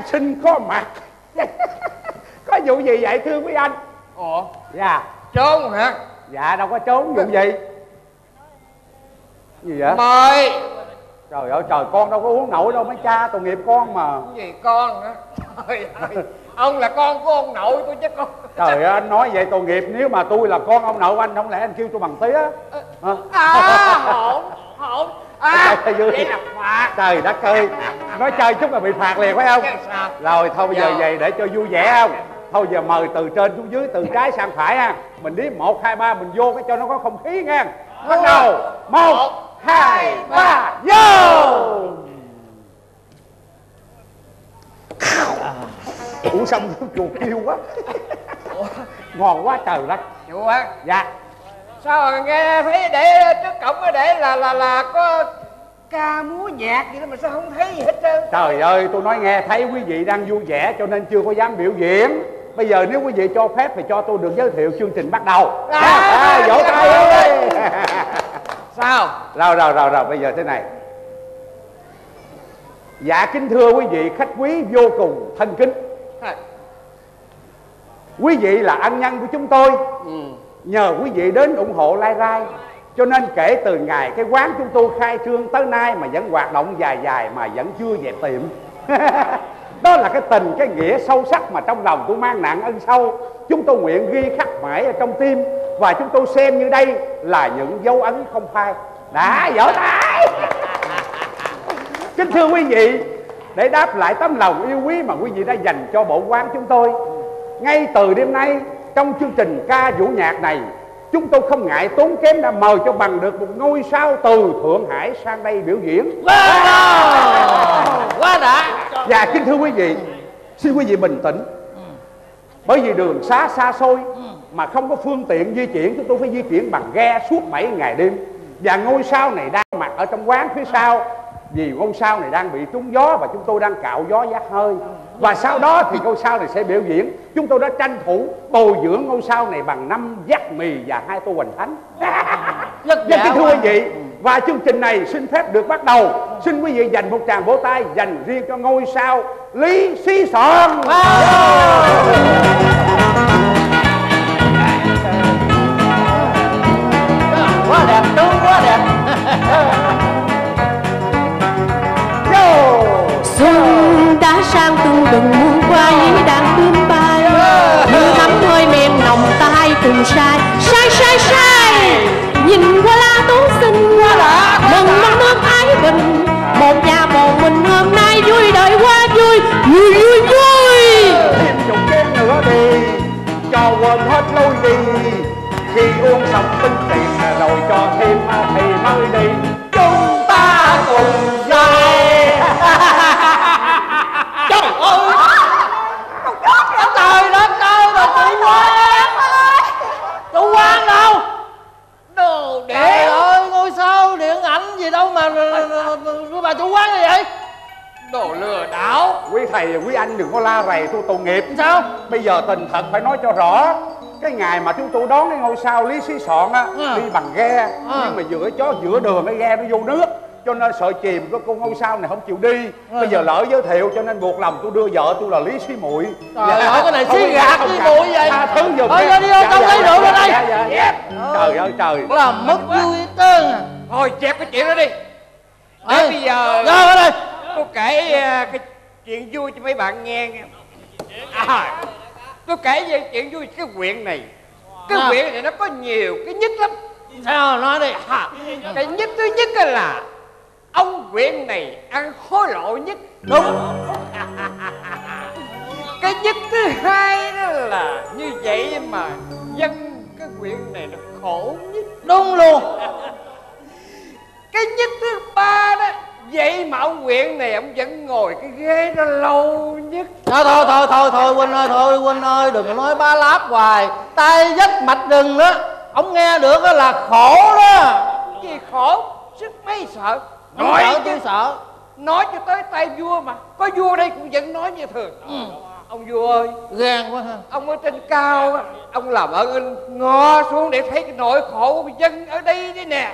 Giáng sinh có mặt. Có vụ gì vậy thưa quý anh? Ủa? Dạ. Trốn hả? Dạ đâu có trốn. Vụ gì? Gì vậy? Mời. Trời ơi trời, con đâu có uống nổi đâu mấy cha, tội nghiệp con mà. Cái gì con hả? Trời ơi, ông là con của ông nội tôi chứ con. Trời ơi anh nói vậy tội nghiệp, nếu mà tôi là con ông nội anh, không lẽ anh kêu tôi bằng tía? Hổn hổn. Vậy là phạt. Trời đất ơi, nói chơi chút là bị phạt liền phải không? Rồi thôi bây giờ về để cho vui vẻ không? Thôi giờ mời từ trên xuống dưới, từ trái sang phải ha. Mình đếm 1, 2, 3 mình vô cái cho nó có không khí nha. Bắt đầu 1, 2, 3 vô. Ủa xong chuột kêu quá. Ngon quá trời đất. Chuột á? Dạ. Sao mà nghe thấy để trước cổng để là có ca múa nhạc vậy đó mà sao không thấy gì hết trơn? Trời ơi, tôi nói nghe thấy quý vị đang vui vẻ cho nên chưa có dám biểu diễn. Bây giờ nếu quý vị cho phép thì cho tôi được giới thiệu chương trình bắt đầu. Vỗ tay ơi. Sao? Rồi, bây giờ thế này. Dạ kính thưa quý vị khách quý vô cùng thân kính. Quý vị là ân nhân của chúng tôi. Nhờ quý vị đến ủng hộ Lai Rai, cho nên kể từ ngày cái quán chúng tôi khai trương tới nay mà vẫn hoạt động dài mà vẫn chưa dẹp tiệm. Đó là cái tình, cái nghĩa sâu sắc mà trong lòng tôi mang nặng ân sâu. Chúng tôi nguyện ghi khắc mãi ở trong tim, và chúng tôi xem như đây là những dấu ấn không phai. Đã, vỗ tay. Kính thưa quý vị, để đáp lại tấm lòng yêu quý mà quý vị đã dành cho bộ quán chúng tôi, ngay từ đêm nay trong chương trình ca vũ nhạc này, chúng tôi không ngại tốn kém đã mời cho bằng được một ngôi sao từ Thượng Hải sang đây biểu diễn. Quá đã. Và kính thưa quý vị, xin quý vị bình tĩnh. Bởi vì đường xá xa xôi mà không có phương tiện di chuyển, chúng tôi phải di chuyển bằng ghe suốt 7 ngày đêm. Và ngôi sao này đang mặc ở trong quán phía sau, vì ngôi sao này đang bị trúng gió và chúng tôi đang cạo gió vác hơi. Và sau đó thì ngôi sao này sẽ biểu diễn. Chúng tôi đã tranh thủ bồi dưỡng ngôi sao này bằng 5 vắt mì và 2 tô hoành thánh. Kính thưa quý vị, và chương trình này xin phép được bắt đầu. Xin quý vị dành một tràng vỗ tay dành riêng cho ngôi sao Lý Sĩ Soạn. Quá đẹp, tướng quá đẹp. Xuân đã sang từng bừng muôn quay đang bướm bay, như nắm hơi men nồng tay cùng sai nhìn qua la tú xinh qua lạ mừng non nước ái bình, một nhà một mình hôm nay vui đời quá vui. Thêm chục chén nữa đi cho quên hết lối đi, khi uống xong tính tiền rồi cho thêm thì mới đi. Chúng ta cùng dậy. Trời ơi, trời đất ơi, mà chủ quán đâu? Đồ điện. Trời ơi, ngôi sao điện ảnh gì đâu mà bà chủ quán gì vậy? Đồ lừa đảo. Quý thầy quý anh đừng có la rầy tôi tội nghiệp. Sao? Bây giờ tình thật phải nói cho rõ. Cái ngày mà chúng tôi đón cái ngôi sao Lý Sĩ Soạn á, đi bằng ghe, nhưng mà giữa đường cái ghe nó vô nước, cho nên sợ chìm cái con ngôi sao này không chịu đi. Bây giờ lỡ giới thiệu cho nên buộc lòng tôi đưa vợ tôi là Lý Sĩ Muội. Trời ơi, cái này xí gạt với muội vậy. Tha thứ giùm. Thôi đi vô trong lấy rượu lên đây. Trời ơi trời, làm mất vui tơn à. Thôi chẹp cái chuyện đó đi. Để bây giờ ra ở đây tôi kể cái chuyện vui cho mấy bạn nghe. Tôi kể về chuyện vui cái huyện này. Cái huyện này nó có nhiều cái nhất lắm. Sao nói đi. Cái nhất thứ nhất là ông huyện này ăn hối lộ nhất. Đúng. Cái nhất thứ hai đó là như vậy mà dân cái huyện này nó khổ nhất. Đúng luôn. Cái nhất thứ ba đó, vậy mà ông huyện này ông vẫn ngồi cái ghế đó lâu nhất. Thôi Huynh ơi, đừng có nói bá láp hoài. Tay dắt mạch rừng đó, ông nghe được đó là khổ đó. Gì khổ? Sức mấy sợ. Nói tôi sợ. Nói cho tới tay vua mà. Có vua đây cũng vẫn nói như thường. Ông vua ơi, gan quá ha. Ông ở trên cao á, ông làm ơn ngó xuống để thấy cái nỗi khổ của dân ở đây đấy nè.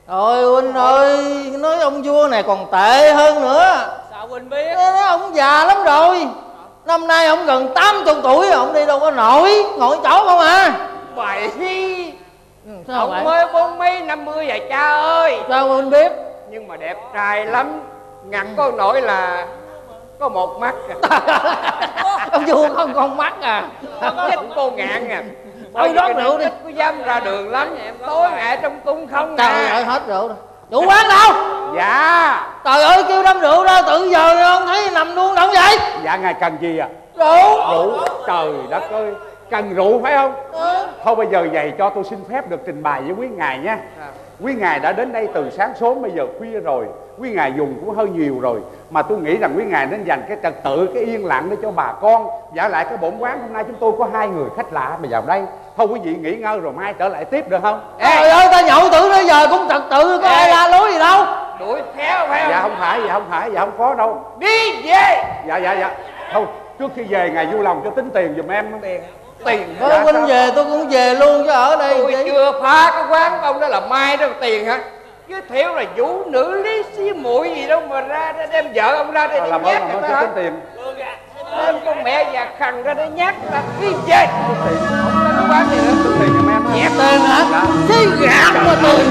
Rồi huynh ơi, nói ông vua này còn tệ hơn nữa. Sao huynh biết? Ông già lắm rồi. Năm nay ông gần 80 tuổi, ông đi đâu có nổi, ngồi chỗ không à. Bậy. Sao Ông vậy? mới 40 mấy 50 vậy cha ơi. Sao huynh biết? Nhưng mà đẹp trai lắm. Ngặt có nổi là có một mắt à. Ông vua không con mắt à. Chết cô ngạn à. Thôi rót rượu đi. Có dám ra đường lắm. Tối ngày trong cung không Trời à. ơi, hết rượu rồi. Chủ quán đâu? Dạ. Trời ơi, kêu đâm rượu ra tự giờ không thấy nằm luôn đâu vậy? Dạ ngài cần gì à? Rượu. Rượu. Trời đất ơi, cần rượu phải không? Thôi bây giờ vậy cho tôi xin phép được trình bày với quý ngài nha. Quý ngài đã đến đây từ sáng sớm, bây giờ khuya rồi, quý ngài dùng cũng hơi nhiều rồi, mà tôi nghĩ rằng quý ngài nên dành cái trật tự, cái yên lặng để cho bà con. Giả lại cái bổn quán hôm nay chúng tôi có 2 người khách lạ mà vào đây. Thôi quý vị nghỉ ngơi rồi mai trở lại tiếp được không? Trời ơi, ta nhậu từ tới giờ cũng trật tự, có ai la lối gì đâu. Đuổi theo phải không? Dạ không phải, dạ không có đâu. Đi về. Dạ. Thôi trước khi về ngài vui lòng cho tính tiền giùm em. Tiền Thôi Dạ, huynh sao? về tôi cũng về luôn chứ ở đây tôi vậy. chưa phá cái quán ông đó là mai đâu tiền hả? Giới thiệu là vũ nữ lý xí muội gì đâu mà ra đem vợ ông ra đây để Làm nhát ơn người ta cho hả? tính tiền. Đem con mẹ già khằn ra đây nhát người ta. Đi về. Không lên cái quán này nữa. Tính tiền giùm em. Nhét tên hả? Dạ. Cái gạt mà từ.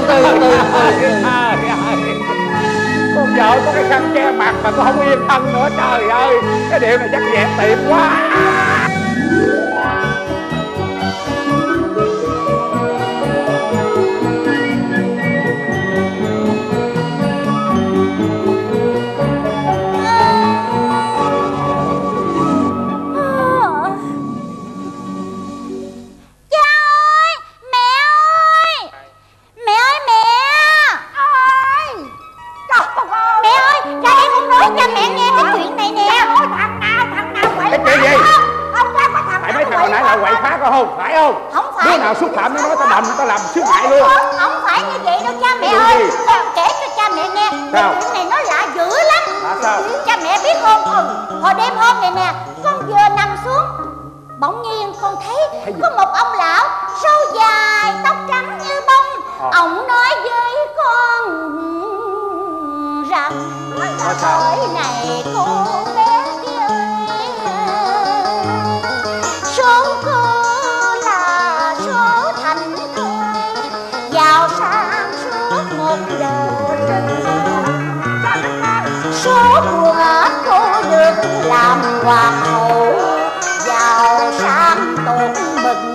Con vợ có cái khăn che mặt mà con không yên thân nữa. Trời ơi, cái điều này chắc dẹp tiệm quá. Cho mẹ nghe cái chuyện này nè. Thằng nào quậy Cái chuyện gì? Ông ra có thằng Tại mấy thằng hồi nãy là quậy phá có không? Phải không? Không phải. Đứa nào xúc phạm nó nói tao đầm tao làm xứ hại luôn. Không phải như vậy đâu cha mẹ Chuyện ơi. gì? Kể cho cha mẹ nghe. Sao? Cái chuyện này nó lạ dữ lắm. Là sao? Cha mẹ biết không? Hồi đêm hôm này nè, con vừa nằm xuống, bỗng nhiên con thấy có một ông lão râu dài tóc trắng như bông. Ông nói với con rằng hỏi này cô bé kia ơi, số cô là số thành công, giàu sang suốt một đời. Số của cô được làm hoàng hậu, giàu sang tốt bừng.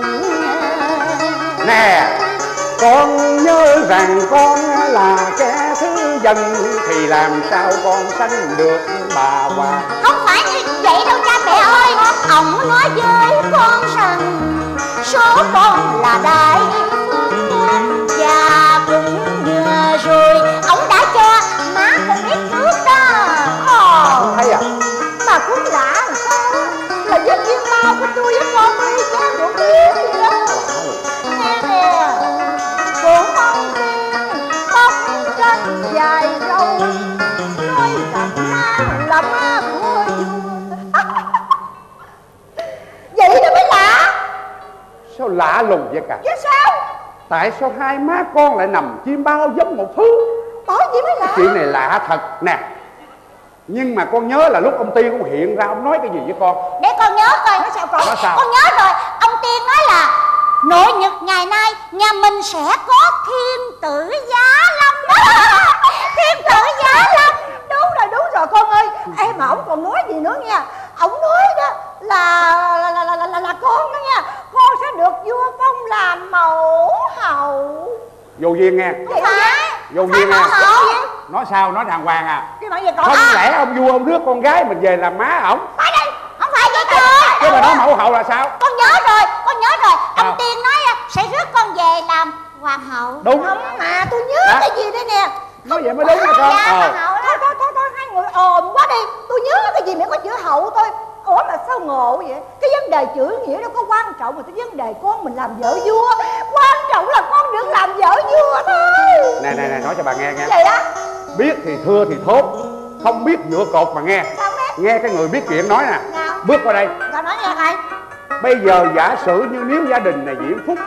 Nè, con nhớ rằng con là kẻ thứ dân, thì làm sao con sanh được bà hoàng. Không phải như vậy đâu cha mẹ ơi. Ông nói với con rằng số con là đại phương, và cũng vừa rồi ông đã cho má con biết trước đó. Thấy à? Mà cũng lạ làm sao á, là dân viên bao của tôi với con đi chán một biết gì đó. Nghe nè, cô không tiên tóc trắng dài râu, nói rằng má là má của vua. Vậy đó mới lạ. Sao lạ lùng vậy cả? Chứ sao? Tại sao hai má con lại nằm chim bao giống một thứ? Bởi vậy mới lạ. Chuyện này lạ thật nè. Nhưng mà con nhớ là lúc ông Tiên ông hiện ra, ông nói cái gì với con? Để con nhớ coi. Nói sao con? Nói sao? Con nhớ rồi. Ông Tiên nói là nội nhật ngày nay nhà mình sẽ có thiên tử Giá Lâm. Thiên tử Giá Lâm. Đúng rồi con ơi. Ê mà ông còn nói gì nữa nha. Ông nói đó là con đó nha, con sẽ được vua phong làm mẫu hậu. Vô duyên nghe. Không phải. Vô duyên nghe. Mẫu hậu. Nói sao nói đàng hoàng à? Cái nói gì con? Không lẽ ông vua ông rước con gái mình về làm má ổng? Phải đây. Không phải vậy trời. Chứ mà nói mẫu hậu là sao? Con nhớ rồi. Sao? Ông Tiên nói sẽ rước con về làm hoàng hậu. Đúng. Không mà tôi nhớ Hả? cái gì đây nè. Nói vậy mới đúng hả con? Dạ, hoàng hậu đó. Thôi hai người ồn quá đi. Tôi nhớ cái gì mà có chữ hậu thôi. Ủa mà sao ngộ vậy? Cái vấn đề chữ nghĩa đâu có quan trọng, mà cái vấn đề con mình làm vợ vua. Quan trọng là con được làm vợ vua thôi. Nè nói cho bà nghe nghe. Vậy đó. Biết thì thưa thì thốt, không biết dựa cột mà nghe. Sao biết? Nghe cái người biết chuyện nói nè. Nào. Bước qua đây. Sao nói nghe thầy? Bây giờ giả sử như nếu gia đình này diễm phúc,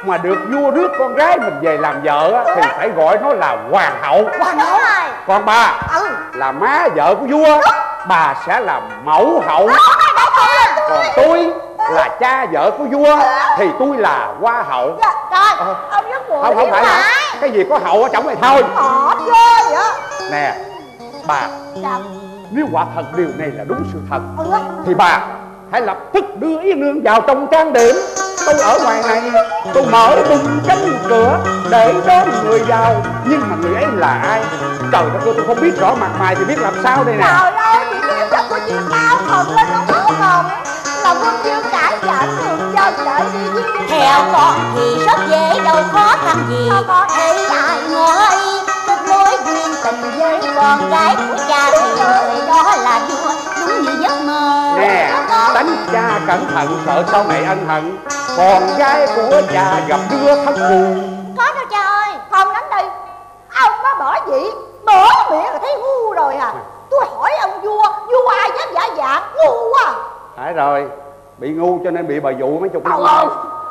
mà được vua rước con gái mình về làm vợ á, thì phải gọi nó là hoàng hậu. Hoàng hậu. Còn bà là má vợ của vua, bà sẽ là mẫu hậu. Còn tôi là cha vợ của vua thì tôi là hoa hậu. Trời, ông rất buồn. Không phải là cái gì có hậu ở trong này thôi. Họ chơi vậy. Nè bà, Sao? nếu quả thật điều này là đúng sự thật thì bà hãy lập tức đưa Yến Nương vào trong trang điểm. Tôi ở ngoài này, tôi mở bung cánh cửa để đón người vào, nhưng mà người ấy là ai? Trời đất ơi, tôi không biết rõ mặt mày thì biết làm sao đây nè. Trời ơi, chị kiếm cho cô chiêu cao thần lên nó máu mồm là quân chiêu cãi chặn đường chân đợi đi với. Theo con thì rất dễ, đâu khó khăn gì. Thấy ai ngồi kết nối duyên tình với con gái của cha thì người đó là vua, đúng như giấc mơ. Nè, tánh cha cẩn thận sợ sau này ân hận, con gái của cha gặp đứa thất phù. Có đâu cha ơi, không đánh đây. Ông nó bỏ vị, mở miệng là thấy ngu rồi à. Tôi hỏi ông vua ai dám giả dạng, ngu quá. Phải rồi, bị ngu cho nên bị bà dụ mấy chục năm. Thôi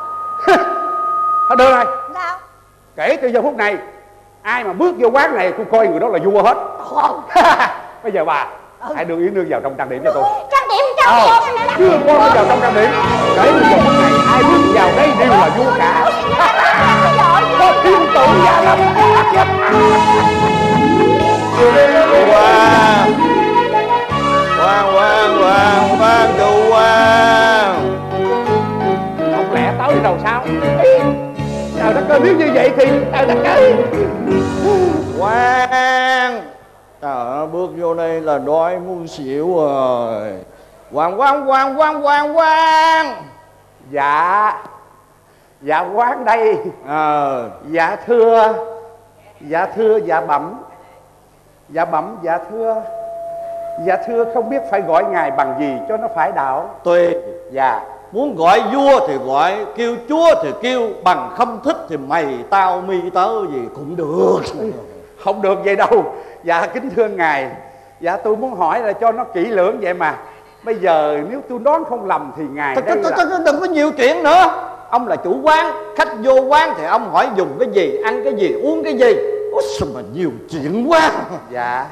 đưa đây. sao? Kể từ giờ phút này, ai mà bước vô quán này tôi coi người đó là vua hết. Bây giờ bà hãy đưa Yến Nương vào trong trang điểm cho tôi. Trang điểm Đưa con vào trong trang điểm. Kể từ giờ phút này ai bước vào đây đều là vua cả. Có thiên tử gia lâm. Khoan cụ quan. Không lẽ tới đâu sao? Trời đất ơi, nếu như vậy thì trời đất ơi. Khoan. Trời ơi, bước vô đây là đói muốn xỉu rồi. Quan. Dạ quán đây. Dạ thưa dạ bẩm. Dạ thưa không biết phải gọi ngài bằng gì cho nó phải đạo. Tùy. Dạ. Muốn gọi vua thì gọi, kêu chúa thì kêu, bằng không thích thì mày tao mi tớ gì cũng được. Không được vậy đâu. Dạ kính thưa ngài, dạ tôi muốn hỏi là cho nó kỹ lưỡng vậy mà. Bây giờ nếu tôi đoán không lầm thì ngài đây là... Đừng có nhiều chuyện nữa. Ông là chủ quán, khách vô quán thì ông hỏi dùng cái gì, ăn cái gì, uống cái gì. Ôi sao mà nhiều chuyện quá. Dạ.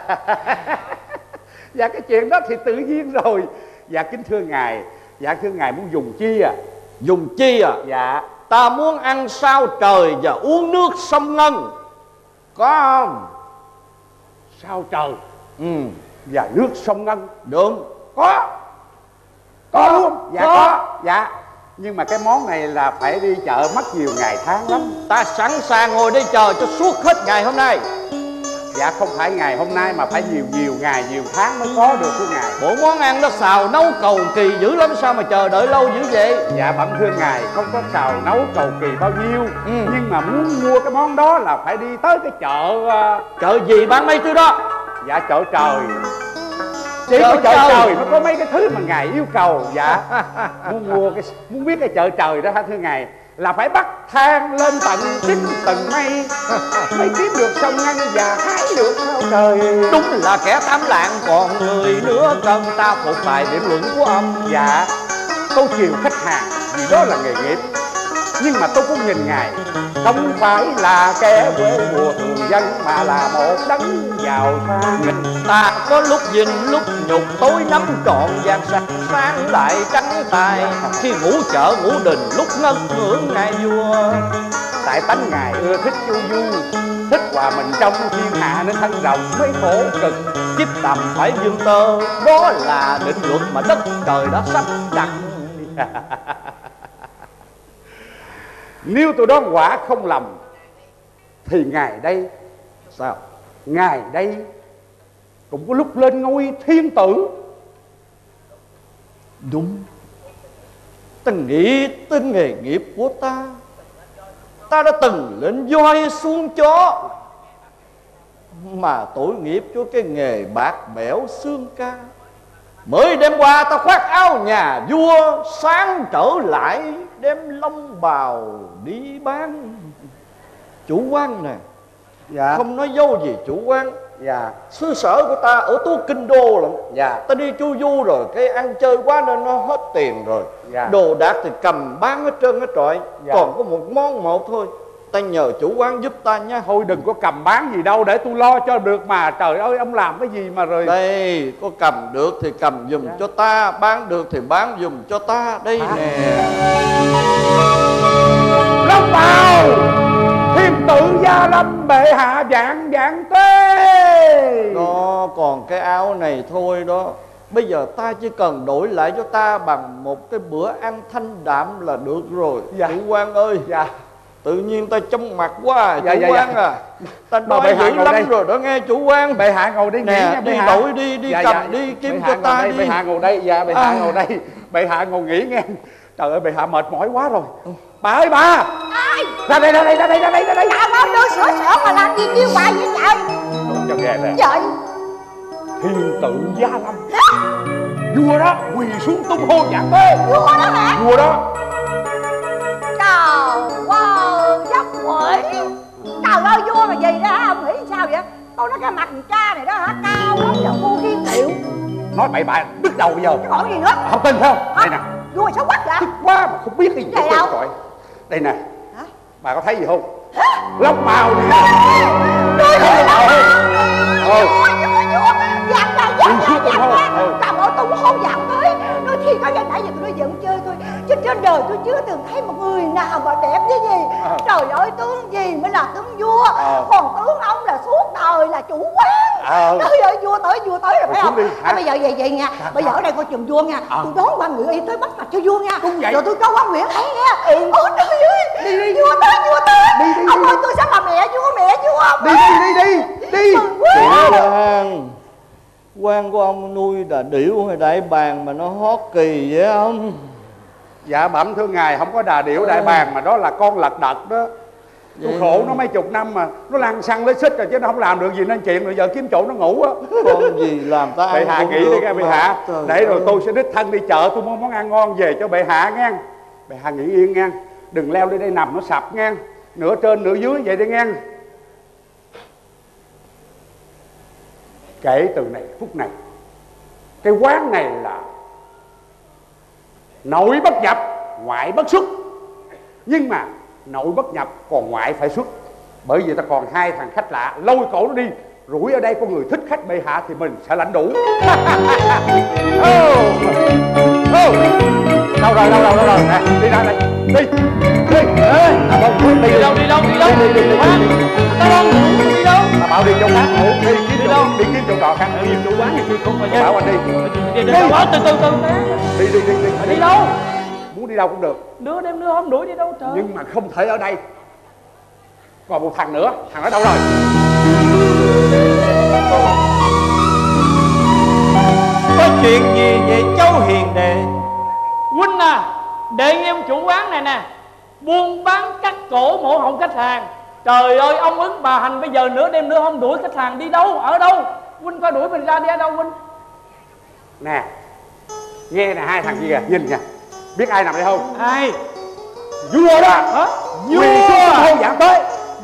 Dạ cái chuyện đó thì tự nhiên rồi. Dạ kính thưa ngài, muốn dùng chi à? Dùng chi à? Dạ. Ta muốn ăn sao trời và uống nước sông Ngân. Có không? Sao trời và nước sông Ngân. Đúng. Có luôn. Dạ có. Dạ. Nhưng mà cái món này là phải đi chợ mất nhiều ngày tháng lắm. Ta sẵn sàng ngồi đây chờ cho suốt hết ngày hôm nay. Dạ không phải ngày hôm nay mà phải nhiều ngày, nhiều tháng mới có được của ngài. Bộ món ăn nó xào nấu cầu kỳ dữ lắm, sao mà chờ đợi lâu dữ vậy? Dạ bẩm thưa ngài, không có xào nấu cầu kỳ bao nhiêu. Nhưng mà muốn mua cái món đó là phải đi tới cái chợ. Chợ gì bán mấy thứ đó? Dạ chợ trời. Chỉ có chợ trời mới có mấy cái thứ mà ngài yêu cầu. Dạ. Muốn biết cái chợ trời đó hả thưa ngài, là phải bắt thang lên tận chín tầng mây mới kiếm được sông Ngân và hái được sao trời. Đúng là kẻ tám lạng còn người nữa, cần ta phục bài điểm luận của ông. Dạ tôi chiều khách hàng vì đó là nghề nghiệp, nhưng mà tôi cũng nhìn ngài không phải là kẻ quê mùa thường dân mà là một đấng giàu sang. Ta có lúc vinh lúc nhục, tối nắm trọn vàng sạch, sáng lại trắng tài. Khi ngủ chợ ngủ đình, lúc ngân ngưỡng ngài vua. Tại tánh ngài ưa thích chu du, thích hòa mình trong thiên hạ nên thân rộng mới khổ cực. Kiếp tầm phải dương tơ, đó là định luật mà đất trời đã sắp đặt. Nếu tôi đoán quả không lầm thì ngài đây... Sao? Ngài đây cũng có lúc lên ngôi thiên tử. Đúng. Ta nghĩ tới nghề nghiệp của ta. Ta đã từng lên voi xuống chó, mà tội nghiệp cho cái nghề bạc bẽo xương ca. Mới đêm qua ta khoác áo nhà vua, sáng trở lại đem long bào đi bán. Chủ quan nè. Dạ. Không nói dâu gì chủ quan. Dạ. Xứ sở của ta ở tu kinh đô lắm. Dạ. Ta đi chu du rồi cái ăn chơi quá nên nó hết tiền rồi. Dạ. Đồ đạc thì cầm bán hết trơn hết trọi. Dạ. Còn có một món một thôi. Ta nhờ chủ quán giúp ta nha. Thôi đừng có cầm bán gì đâu, để tôi lo cho được mà. Trời ơi, ông làm cái gì mà rồi. Đây, có cầm được thì cầm giùm cho ta, bán được thì bán giùm cho ta. Đây nè. Long bào Thiên tử Gia Lâm bệ hạ vạn vạn tuế. Nó còn cái áo này thôi đó. Bây giờ ta chỉ cần đổi lại cho ta bằng một cái bữa ăn thanh đạm là được rồi. Dạ. Chủ quan ơi. Dạ. Tự nhiên ta trong mặt quá à, Dạ, chủ dạ, quan dạ. à. Ta Mà đói bệ hạ dữ ngồi lắm đây. rồi đó nghe chủ quan. Bệ hạ ngồi đây nghỉ Nè, nha bệ đi hạ. đổi đi, đi Dạ, cầm dạ. đi, kiếm Bệ cho hạ ta ngồi đây, đi. bệ hạ ngồi đây. Dạ, bệ hạ ngồi đây. Bệ hạ ngồi nghỉ nghe. Trời ơi, bệ hạ mệt mỏi quá rồi. Bà ơi bà. Ai? Ra đây, ra đây, ra đây, ra đây, ra đây. Trời ơi, đưa sữa sữa mà làm gì kêu hoài vậy trời? Đúng cho ghê nè. Trời. Thiên tử Gia Lâm, vua đó quỳ xuống tung hô vạn tuế. Vua đó hả? Vua đó. Trời ơi, giấc quỷ. Trời ơi, vua mà gì đó hả? Ông nghĩ sao vậy? Tôi nói cái mặt thằng cha này đó hả? Cao lắm giờ ngu khiên tiểu. Nói bậy bạ đứt đầu bây giờ. Chứ còn gì nữa? Không tin phải không? Đây nè. Vua mà xấu quắc vậy? Tức quá mà không biết cái gì. Vậy đâu? Rồi. Đây nè. Hả? Bà có thấy gì không? Long bào nè. Tôi Long bào không? Ừ. Vua, vàng ra, Đi vàng xuống ra, tung vàng hô. ra. Ừ. Trời ơi, tung hô vàng tới. Nói thiệt có cái nãy giờ tôi nói giận chơi thôi. Chứ trên đời tôi chưa từng thấy một người nào mà đẹp như gì. Trời ơi, tướng gì mới là tướng vua. Còn tướng ông là suốt đời là chủ quán. Trời ơi, vua tới rồi phải không? Bây giờ về nha. Bây giờ ở đây coi trường vua nha. Tôi đón quan Ngự Y tới bắt mặt cho vua nha. Rồi tôi cho quan Nguyễn thấy nha. Ôi trời ơi, vua tới. Ông ơi, tôi sẽ là mẹ vua. Đi. Chủ quan, quan của ông nuôi đà điểu hay đại bàng mà nó hót kỳ vậy không? Dạ bẩm thưa ngài, không có đà điểu đại bàng mà đó là con lật đật đó. Tôi khổ nó mấy chục năm mà nó lăn xăng lấy xích rồi chứ nó không làm được gì nên chuyện, rồi giờ kiếm chỗ nó ngủ á. Con gì làm ta ăn Bệ hạ cũng nghĩ được đi nghe bệ mà. hạ. Trời Để rồi ơi. tôi sẽ đích thân đi chợ, tôi mua món ăn ngon về cho bệ hạ nghe. Bệ hạ nghỉ yên nghe. Đừng leo lên đây nằm nó sập nghe. Nửa trên nửa dưới vậy đi nghe. Kể từ này phút này, cái quán này là nội bất nhập, ngoại bất xuất. Nhưng mà nội bất nhập còn ngoại phải xuất. Bởi vì ta còn hai thằng khách lạ, lôi cổ nó đi, rủi ở đây có người thích khách bệ hạ thì mình sẽ lãnh đủ. Đâu rồi nè, đi ra đây, đi đâu. Ta đang ngủ đi đâu? Bà bảo đi chỗ khác ngủ, đi kiếm chỗ trọ khác. Chủ quán thì không phải Bà bảo anh đi. Đi đâu? Từ Đi. đi đâu? Muốn đi đâu cũng được. Đứa đêm đưa không đuổi đi đâu trời. Nhưng mà không thể ở đây. Còn một thằng nữa, thằng ở đâu rồi? Có chuyện gì vậy cháu hiền đệ? Huynh à, đệ em chủ quán này nè, buôn bán cắt cổ mổ họng khách hàng. Trời ơi, ông ứng bà hành bây giờ nửa đêm nữa không đuổi khách hàng đi đâu, ở đâu? Huynh phải đuổi mình ra đi ở đâu Huynh? Nè, nghe nè, hai thằng kia kìa, nhìn kìa. Biết ai nằm đây không? Ai? Vua đó. Hả? Quỳ xuống hô dạng tới.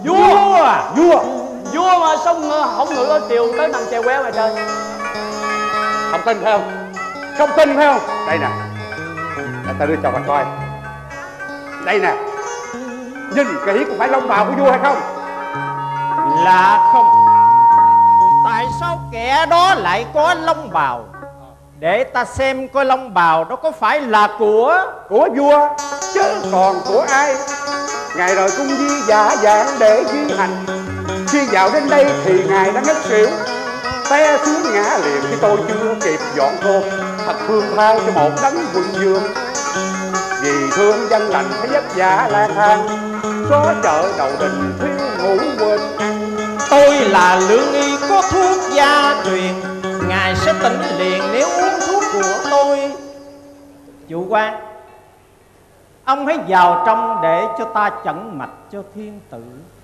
Vua mà xong không ngự ở triều tới nằm chèo quéo mà trời. Không tin phải không? Không tin phải không? Đây nè, để ta đưa cho bà coi. Đây nè, nhìn kỹ có phải long bào của vua hay không? Lạ không? Tại sao kẻ đó lại có long bào? Để ta xem coi long bào đó có phải là của vua chứ còn của ai. Ngài rồi cung di giả dạng để di hành. Khi vào đến đây thì ngài đã ngất xỉu, té xuống ngã liền khi tôi chưa kịp dọn cơm. Thật thương thao cho một đấng quân vương. Vì thương dân lành thấy vất vả lang thang, xó chợ đầu đình thiếu ngủ quên. tôi là lương y có thuốc gia truyền. Ngài sẽ tỉnh liền nếu uống thuốc của tôi. Chủ quan, ông hãy vào trong để cho ta chẩn mạch cho thiên tử.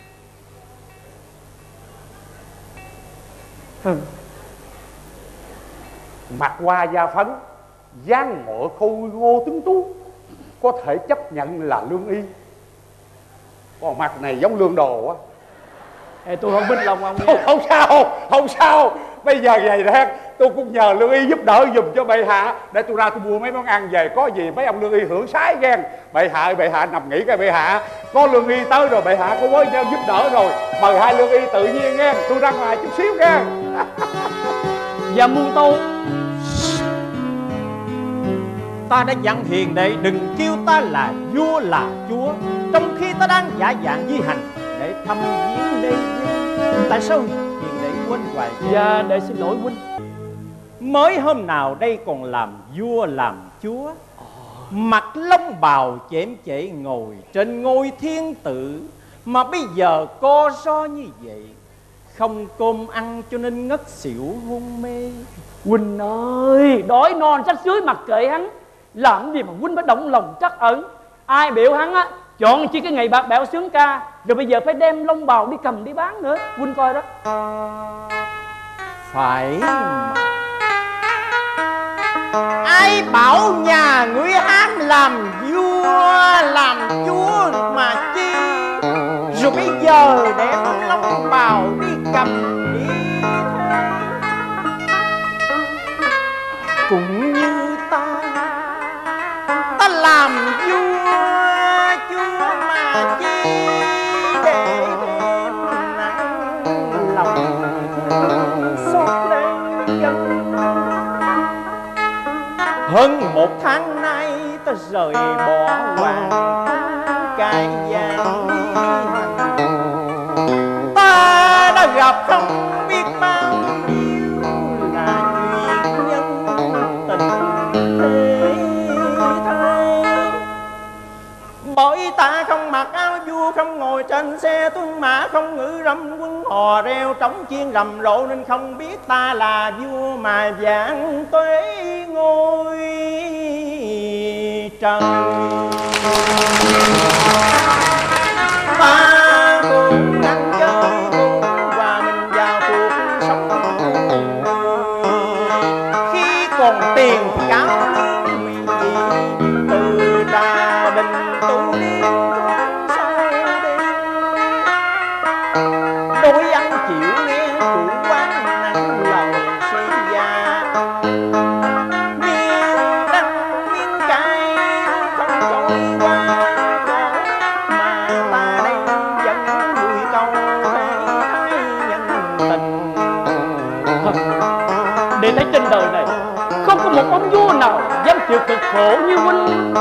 Mặt hoa da phấn, dáng ngựa khôi ngô tuấn tú, có thể chấp nhận là lương y. Còn mặt này giống lương đồ á. Ê, tôi không biết lòng ông Không, nha. không sao, không sao. Bây giờ vậy đó, tôi cũng nhờ lương y giúp đỡ giùm cho bệ hạ, để tôi ra tôi mua mấy món ăn về, có gì mấy ông lương y hưởng sái ghen. Bệ hạ nằm nghỉ coi bệ hạ. Có lương y tới rồi, bệ hạ có với nhau giúp đỡ rồi, mời hai lương y tự nhiên nghe. Tôi ra ngoài chút xíu nghe. Và Muôn Tâu, Ta đã dặn hiền đệ đừng kêu ta là vua là chúa, trong khi ta đang giả dạng di hành để thăm viếng Lê Vinh. Tại sao hiền đệ quên hoài vậy? dạ đệ xin lỗi huynh. Mới hôm nào đây còn làm vua làm chúa, mặc long bào chễm chệ ngồi trên ngôi thiên tử, mà bây giờ co ro như vậy, không cơm ăn cho nên ngất xỉu hôn mê. Huynh ơi, đói non sách dưới mặc kệ hắn, làm gì mà huynh phải động lòng trắc ẩn. Ai biểu hắn á chọn chỉ cái ngày bạc bẽo sướng ca, rồi bây giờ phải đem long bào đi cầm đi bán nữa. Huynh coi đó. Phải mà. Ai bảo nhà ngươi ham làm vua làm chúa mà chi, rồi bây giờ đem long bào đi cầm đi thôi. Cũng như ta làm vua chúa mà chi, để đem nặng lòng xót lên dân. Hơn một tháng nay ta rời bỏ hoàng cai vàng đi hành, ta đã gặp không biết bao nhiêu là chuyện nhân tình thế thái. Bởi ta không mặc áo vua, không ngồi trên xe tuân mã, không ngự râm quân hò reo trống chiên rầm rộ, nên không biết ta là vua mà vạn tuế ngôi trời. Ta cũng ăn chơi cũng hòa mình vào cuộc sống, khi còn tiền thì cáo lương ngụy dị, từ trà đình tụ điên sau đêm. Đôi ăn chịu nghe chủ quán nặng lòng suy già, miếng đắng miếng cay không trôi qua, mà ta đây vẫn vui câu hay nhân tình. Để thấy trên đời này không có một ông vua nào dám chịu cực khổ như huynh.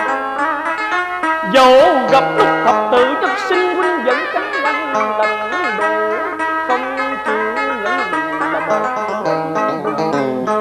Dẫu gặp lúc thập tự chấp sinh, huynh vẫn cắn răng lần đủ, không chịu nhẫn nhịn là một.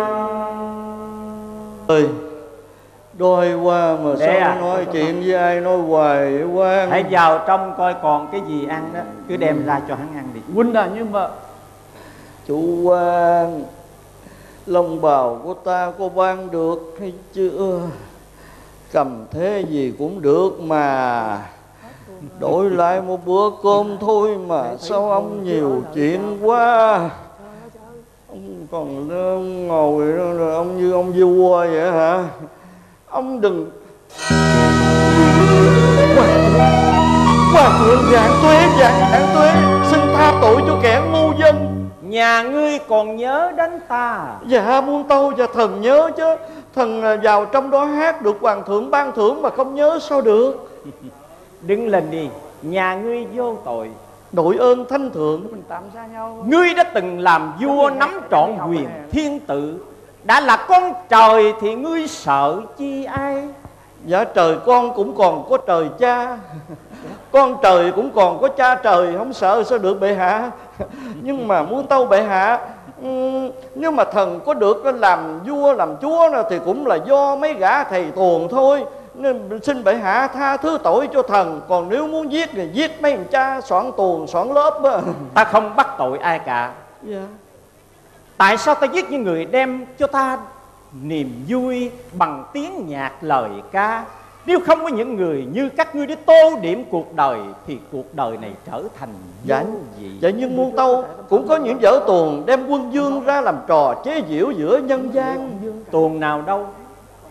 ơi đôi qua mà Để sao à? nói chuyện với ai nói hoài vậy Quang? Hãy vào trong coi còn cái gì ăn đó, cứ đem ra cho hắn ăn đi. Huynh à, nhưng mà Chủ Quang, long bào của ta có ban được hay chưa? Cầm thế gì cũng được mà, đổi lại một bữa cơm thôi mà sao ông nhiều chuyện quá. Ông còn ngồi đó rồi ông như ông vua vậy hả? Ông đừng. Hoàng thượng vạn tuế, xin tha tội cho kẻ ngu dân. Nhà ngươi còn nhớ đến ta? Dạ Muôn Tâu và thần nhớ chứ. Thần vào trong đó hát được hoàng thượng ban thưởng mà không nhớ sao được. Đứng lên đi, nhà ngươi vô tội. Đội ơn thanh thượng. mình tạm xa nhau. Ngươi đã từng làm vua nắm trọn quyền thiên tử, đã là con trời thì ngươi sợ chi ai? Dạ trời con cũng còn có trời cha, con trời cũng còn có cha trời, không sợ sao được bệ hạ. Nhưng mà Muôn Tâu bệ hạ, nếu mà thần có được làm vua làm chúa thì cũng là do mấy gã thầy tuồng thôi, nên xin bệ hạ tha thứ tội cho thần. Còn nếu muốn giết thì giết mấy thằng cha soạn tuồng soạn lớp á. Ta không bắt tội ai cả. Dạ. Tại sao ta giết những người đem cho ta niềm vui bằng tiếng nhạc lời ca? Nếu không có những người như các ngươi để tô điểm cuộc đời, thì cuộc đời này trở thành vô vị. Dạ nhưng Muôn Tâu cũng có những vở tuồng đem quân vương ra làm trò chế giễu giữa nhân gian. Tuồng nào đâu?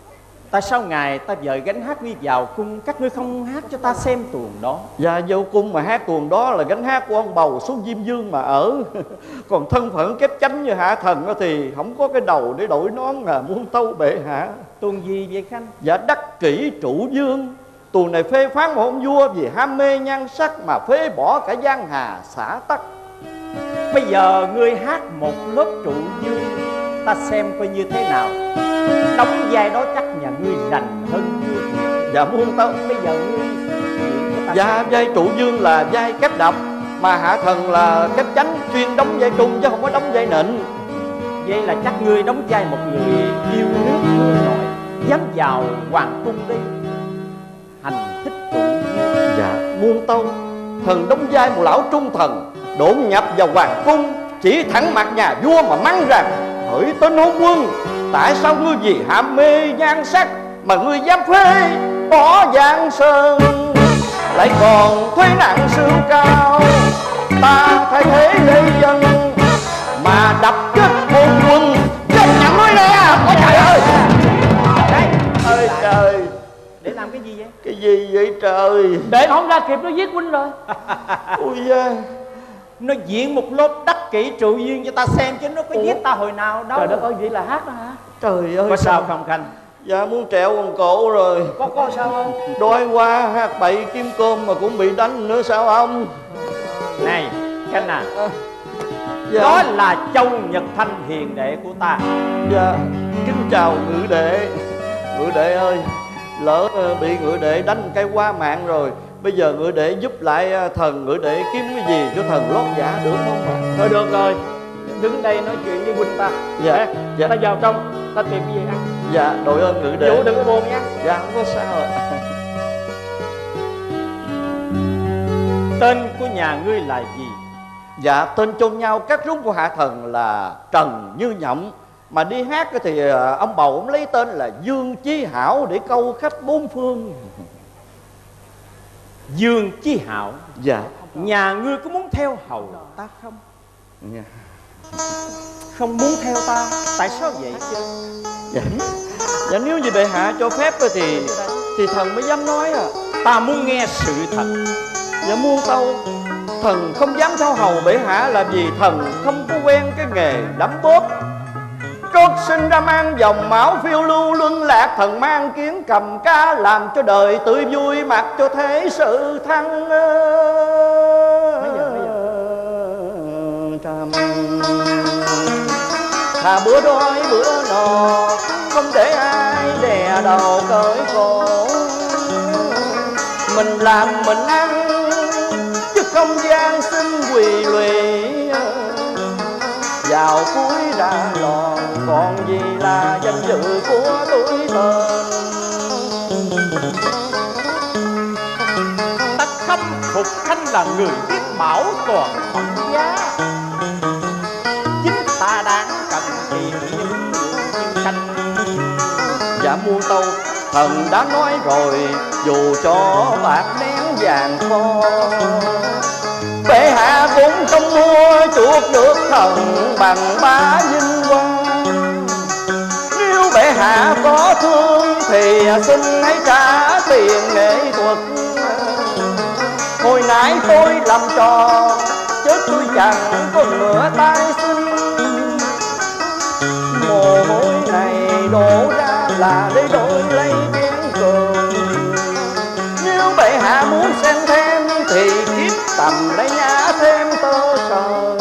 Tại sao ngài ta dời gánh hát đi vào cung, các ngươi không hát cho ta xem tuồng đó? Dạ vô cung mà hát tuồng đó là gánh hát của ông bầu xuống Diêm Dương mà ở. Còn thân phận kép chánh như hạ thần thì không có cái đầu để đổi nón là muôn tâu bệ hạ. Tuồng gì vậy Khanh? Dạ đắc kỷ trụ dương. Tuồng này phê phán một ông vua vì ham mê nhan sắc mà phế bỏ cả giang hà xã tắc. Bây giờ ngươi hát một lớp trụ dương, ta xem coi như thế nào. Đóng vai đó chắc nhà ngươi rành hơn vua Thiệu. Dạ muôn tâu. Bây giờ ngươi diễn cho ta Dạ xem. vai trụ dương là vai kép đập, mà hạ thần là kép chánh chuyên đóng vai trung chứ không có đóng vai nịnh. Vậy là chắc ngươi đóng vai một người yêu nước mưa nổi, dám vào hoàng cung đi hành thích trụ dương. Dạ muôn tâu, thần đóng vai một lão trung thần đột nhập vào hoàng cung, chỉ thẳng mặt nhà vua mà mắng rằng: hỡi tên hôn quân, tại sao ngươi vì ham mê nhan sắc mà ngươi dám phế bỏ giang sơn, lại còn thuế nặng siêu cao, ta thay thế lê dân mà đập chết hôn quân. Chết nhắm nói nè. Ôi trời ơi. Ơi trời. Để làm cái gì vậy? Cái gì vậy trời? Để không ra kịp nó giết huynh rồi. Ôi da. Nó diễn một lớp đắc kỷ trụ dương cho ta xem chứ nó có giết ta hồi nào đâu. Trời đất ơi, vậy là hát đó hả? Trời ơi. Có sao không Khanh? Dạ muốn trẹo quần cổ rồi. Có sao không? Đói qua hát bậy kim cơm mà cũng bị đánh nữa sao ông? Này Khanh à, Dạ. đó là Châu Nhật Thanh hiền đệ của ta. Dạ. Kính chào ngự đệ. Ngự đệ ơi, lỡ bị ngự đệ đánh cái quá mạng rồi, bây giờ ngự đệ giúp lại thần, ngự đệ kiếm cái gì cho thần lót giả được không ạ? Thôi được rồi, đứng đây nói chuyện với huynh ta. Dạ. Dạ. Ta vào trong, ta tìm cái gì ăn. Dạ đội ơn ngự đệ. Vũ đừng có buồn nha. Dạ không có sao ạ. Tên của nhà ngươi là gì? Dạ tên chôn nhau các rúng của hạ thần là Trần Như Nhậm. Mà đi hát thì ông bầu ông lấy tên là Dương Chí Hảo để câu khách bốn phương. Dương Chí Hảo. Dạ. Nhà ngươi có muốn theo hầu ta không? Dạ. Không muốn theo ta, tại sao vậy chứ? Dạ. Dạ nếu như bệ hạ cho phép thì thần mới dám nói à. Ta muốn nghe sự thật. Dạ muôn tâu, thần không dám theo hầu bệ hạ là vì thần không có quen cái nghề đấm bóp. Trót sinh ra mang dòng máu phiêu lưu luân lạc, thần mang kiến cầm ca làm cho đời tươi vui, mặc cho thế sự thăng trầm. Thà bữa đói bữa no, không để ai đè đầu cởi cổ. Mình làm mình ăn chứ không gian xin quỳ lụy, vào cuối ra lòn còn gì là danh dự của tuổi tên. Ta khâm phục Khanh là người biết bảo toàn phẩm giá. Chính ta đáng cần tiền những như Khanh. Dạ muôn tâu, thần đã nói rồi, dù cho bạc nén vàng kho, bệ hạ cũng không mua chuộc được thần bằng bá vinh quang. Nếu bệ hạ có thương thì xin hãy trả tiền nghệ thuật. Hồi nãy tôi làm trò chứ tôi chẳng có ngựa tay xin. Mồ hôi này đổ ra là để đổi lấy chén cơm. Nếu bệ hạ muốn xem thêm thì kiếp tầm lấy nhã thêm tơ sờ.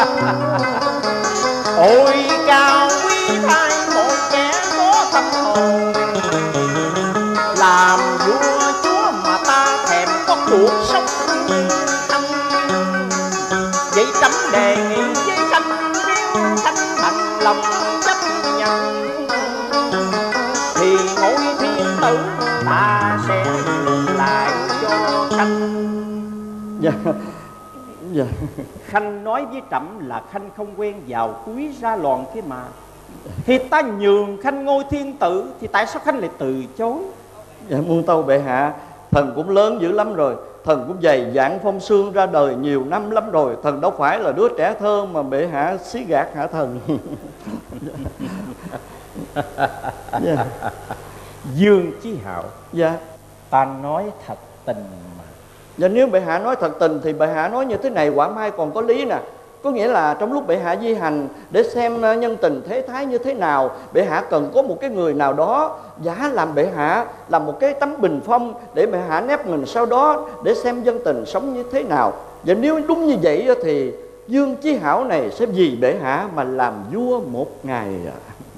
Ôi cao quý thay một kẻ có tâm hồn, làm vua chúa mà ta thèm có cuộc sống như anh. Vậy chấm đề nghị với Khanh, nếu Khanh thành lòng chấp nhận thì ngôi thiên tử ta sẽ nhường lại cho Khanh. Dạ. Dạ. Khanh nói với trẫm là Khanh không quen vào quý ra lòn kia mà, thì ta nhường Khanh ngôi thiên tử, thì tại sao Khanh lại từ chối? Dạ muôn tâu bệ hạ, thần cũng lớn dữ lắm rồi, thần cũng dày dạn phong sương ra đời nhiều năm lắm rồi, thần đâu phải là đứa trẻ thơ mà bệ hạ xí gạt hả thần. Dạ. Dương Chí Hạo, Dạ. ta nói thật tình mà. Dạ, nếu bệ hạ nói thật tình thì bệ hạ nói như thế này quả mai còn có lý nè. Có nghĩa là trong lúc bệ hạ di hành để xem nhân tình thế thái như thế nào, bệ hạ cần có một cái người nào đó giả làm bệ hạ, làm một cái tấm bình phong để bệ hạ nép mình sau đó để xem dân tình sống như thế nào. Và nếu đúng như vậy thì Dương Chí Hảo này sẽ vì bệ hạ mà làm vua một ngày à.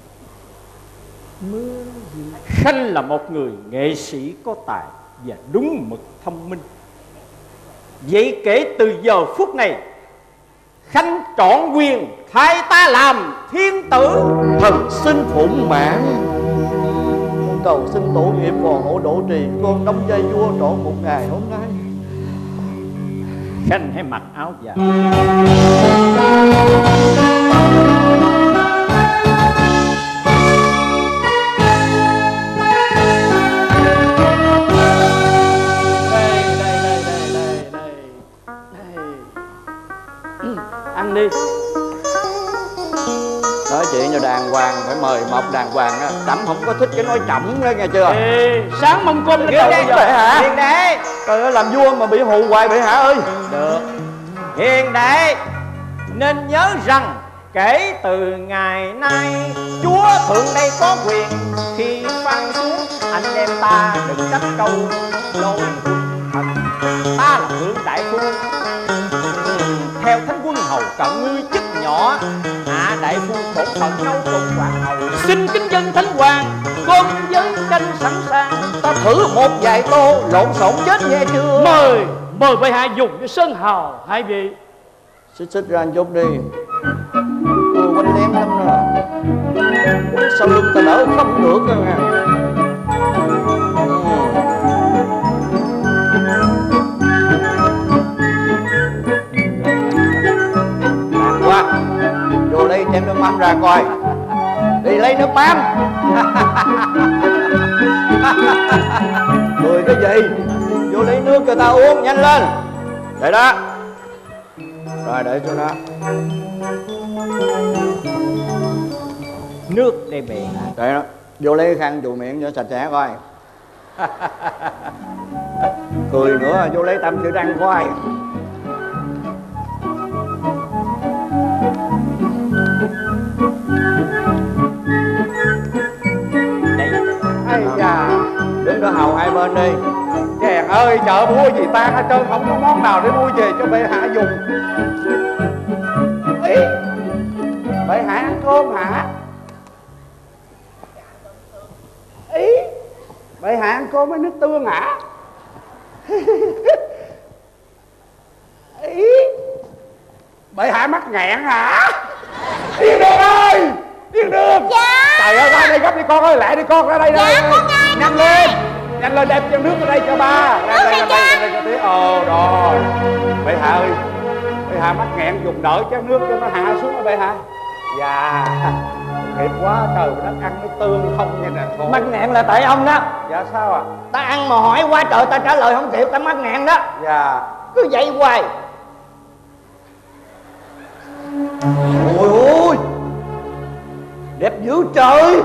Khanh là một người nghệ sĩ có tài và đúng mực thông minh. Vậy kể từ giờ phút này, Khanh trọn quyền thay ta làm thiên tử. Thần xin phụng mãn. Con cầu xin tổ nghiệp phò hộ độ trì con đóng vai vua trọn một ngày hôm nay. Khanh hãy mặc áo dài. Ăn đi. Nói chuyện cho đàng hoàng, phải mời mọc đàng hoàng á. Trẫm không có thích cái nói chậm đó nghe chưa. Ê, sáng mâm cơm Ghê đây bệ hạ. Hiền đệ. Trời ơi, làm vua mà bị hù hoài bệ hạ ơi. Được. Hiền đệ nên nhớ rằng kể từ ngày nay Chúa thượng đây có quyền, khi phán xuống anh em ta đừng trách câu lôi thần. Ta là thượng đại phu, theo thánh quân hầu cận ngươi chức nhỏ, hạ đại phu bổn phận nhau cùng hoàng hầu. xin kính dân thánh hoàng, con với canh sẵn sàng. Ta thử một vài tô lộn xộn chết nghe chưa. Mời bệ hạ dùng cho sơn hào hai vị. Xích ra một chút đi. Quanh lem lắm nè. Sau lưng ta đỡ không được rồi nè. Nặng quá. Vô lấy chén nước mắm ra coi. Đi lấy nước mắm. Cười cái gì? Vô lấy nước cho ta uống nhanh lên. Để đó. Rồi để cho nó. Nước đây bệ hạ. Để đó. Vô lấy khăn chùi miệng cho sạch sẽ coi. Cười nữa, vô lấy tâm chữ răng coi. Đây. Ây da, Đứng đó hầu hai bên đi. chàng ơi, chợ mua gì tan hết trơn, không có món nào để mua về cho bệ hạ dùng. Ý, bệ hạ ăn cơm hả? Ý, bệ hạ ăn cơm với nước tương hả? Ý, bệ hạ mắc nghẹn hả? Yên Đường ơi, Yên Đường. Dạ. Trời ơi, ra đây gấp đi con ơi, lại đi con, ra đây đây. Dạ, con ngay. Nhanh lên, nhanh lên đem chén nước ở đây cho ba. Ra đây, ra đây, ra đây cho tí. Ồ, rồi. Bệ hạ ơi, bệ hạ mắc nghẹn dùng đỡ chén nước cho nó hạ xuống rồi bệ hạ. Dạ, kịp quá, trời đất ăn cái tương không như nè. Thôi. Mắc nghẹn là tại ông đó. Dạ sao ạ? Ta ăn mà hỏi quá trời ta trả lời không kịp, ta mắc nghẹn đó. Dạ. Cứ vậy hoài. Ôi ôi, đẹp dữ trời.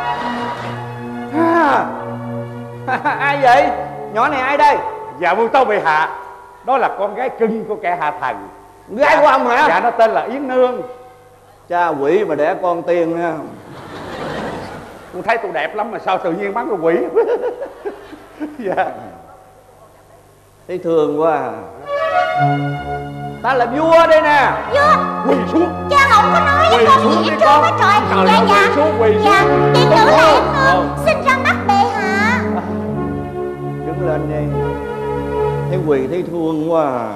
Ai vậy? Nhỏ này ai đây? Dạ vua tâu bệ hạ, đó là con gái cưng của kẻ hạ thần. Gái của ông hả? Dạ, nó tên là Yến Nương. Cha quỷ mà đẻ con tiên nha. Tôi thấy tôi đẹp lắm mà sao tự nhiên bắn con quỷ. Dạ. Thấy thương quá à. Ta là vua đây nè. Vua, Quỳ xuống. cha không có nói với Quỳ con xuống gì đi hết trơn con. á trời. Trời Dạ ơi, dạ. quỳ xuống, quỳ Dạ, xuống. tiên Đúng nữ là rồi. Yến Nương, xin ra mắt bệ hạ. Đứng lên đi. Thấy quỳ thấy thương quá à.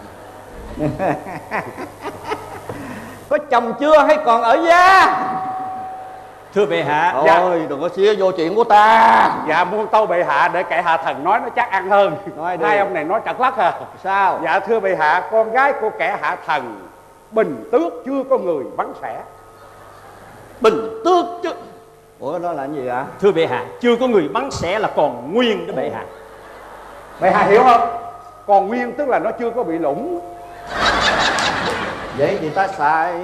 Có chồng chưa hay còn ở gia? Thưa bệ hạ. Dạ. Ôi đừng có xía vô chuyện của ta. Dạ muôn tâu bệ hạ để kẻ hạ thần nói nó chắc ăn hơn. Nói đi. Hai ông này nói trật lắc à. Sao? Dạ thưa bệ hạ, con gái của kẻ hạ thần Bình Tước chưa có người bắn sẻ. Bình Tước chứ. Ủa đó là cái gì ạ? Thưa bệ hạ, chưa có người bắn xẻ là còn nguyên đó bệ hạ. Bệ hạ hiểu không? Còn nguyên tức là nó chưa có bị lủng. Vậy thì ta xài.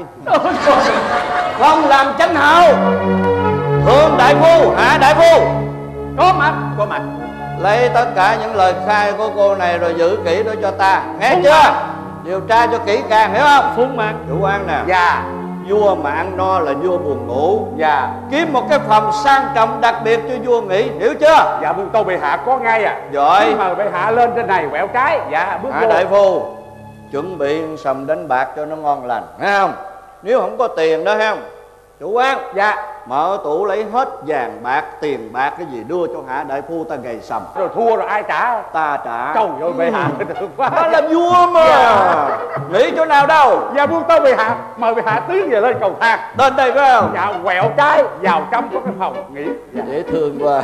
Không làm chánh hầu. Thượng đại phu, hạ đại phu, Có mặt. Có mặt. Lấy tất cả những lời khai của cô này rồi giữ kỹ đó cho ta, nghe chưa? Điều tra cho kỹ càng, hiểu không? Phụng mạc. Chủ quan nè. Dạ. Vua mà ăn no là vua buồn ngủ. Dạ. Kiếm một cái phòng sang trọng đặc biệt cho vua nghỉ, hiểu chưa? Dạ vương tô bệ hạ có ngay à. Giỏi. Mời bệ hạ lên trên này quẹo trái. Dạ bước vô. Đại phu chuẩn bị sầm đánh bạc cho nó ngon lành, nghe không? Nếu không có tiền đó, thấy không? Chủ quán. Dạ. Mở tủ lấy hết vàng bạc, tiền bạc cái gì đưa cho Hạ đại phu ta gầy sầm. Rồi thua rồi ai trả? Ta trả. Trời ơi bệ hạ được quá. Ta là vua mà. Dạ. Nghĩ chỗ nào đâu. Dạ vương tô bệ hạ, mời bệ hạ tiến về lên cầu thang. Đến đây phải không? Dạ quẹo trái vào trong có cái phòng nghỉ. Dạ. Dễ thương quá.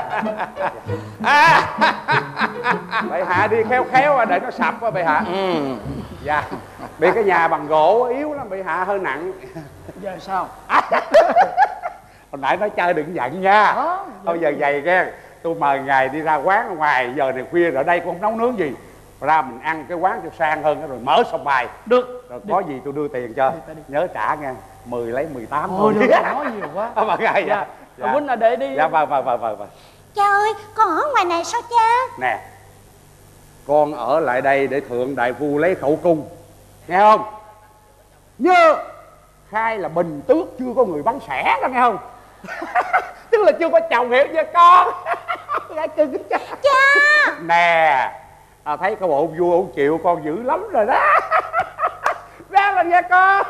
Bệ hạ đi khéo khéo để nó sập á bệ hạ. Dạ. Bị cái nhà bằng gỗ yếu lắm bệ hạ, hơi nặng. Giờ sao? Hồi nãy nói chơi đừng giận nha. Thôi giờ vậy nghe, tôi mời ngài đi ra quán ở ngoài, giờ này khuya ở đây cũng không nấu nướng gì, ra mình ăn cái quán cho sang hơn rồi mở xong bài. Được. Rồi có gì tôi đưa tiền cho. Đi. Nhớ trả nghe, 10 lấy 18 thôi. thôi. Nói nhiều quá. Mà ngài dạ. Dạ. Quýnh là để đi. Dạ vâng. Cha ơi, con ở ngoài này sao cha? Nè, con ở lại đây để thượng đại phu lấy khẩu cung, nghe không? Nhớ khai là bình tước chưa có người bắn sẻ đó, nghe không? Tức là chưa có chồng, hiểu chưa con? Gái cưng cha. Nè, thấy có bộ vua ông chịu con dữ lắm rồi đó. Ra là nghe con.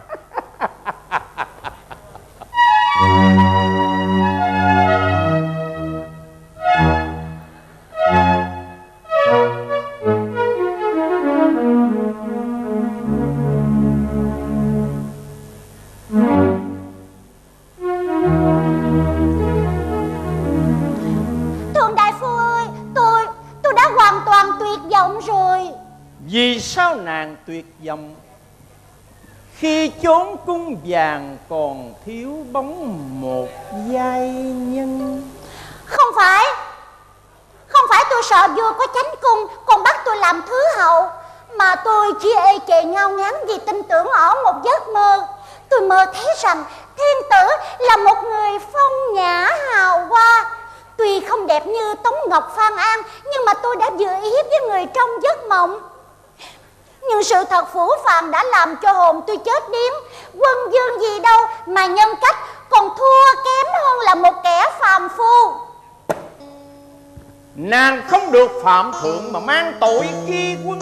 Vì sao nàng tuyệt vọng khi chốn cung vàng còn thiếu bóng một giai nhân? Không phải tôi sợ vua có chánh cung còn bắt tôi làm thứ hậu, mà tôi chỉ ê chề ngao ngán vì tin tưởng ở một giấc mơ. Tôi mơ thấy rằng thiên tử là một người phong nhã hào hoa. Tuy không đẹp như Tống Ngọc Phan An, nhưng mà tôi đã vừa ý với người trong giấc mộng. Nhưng sự thật phũ phàng đã làm cho hồn tôi chết điếng. Quân vương gì đâu mà nhân cách còn thua kém hơn là một kẻ phàm phu. Nàng không được phạm thượng mà mang tội ghi quân.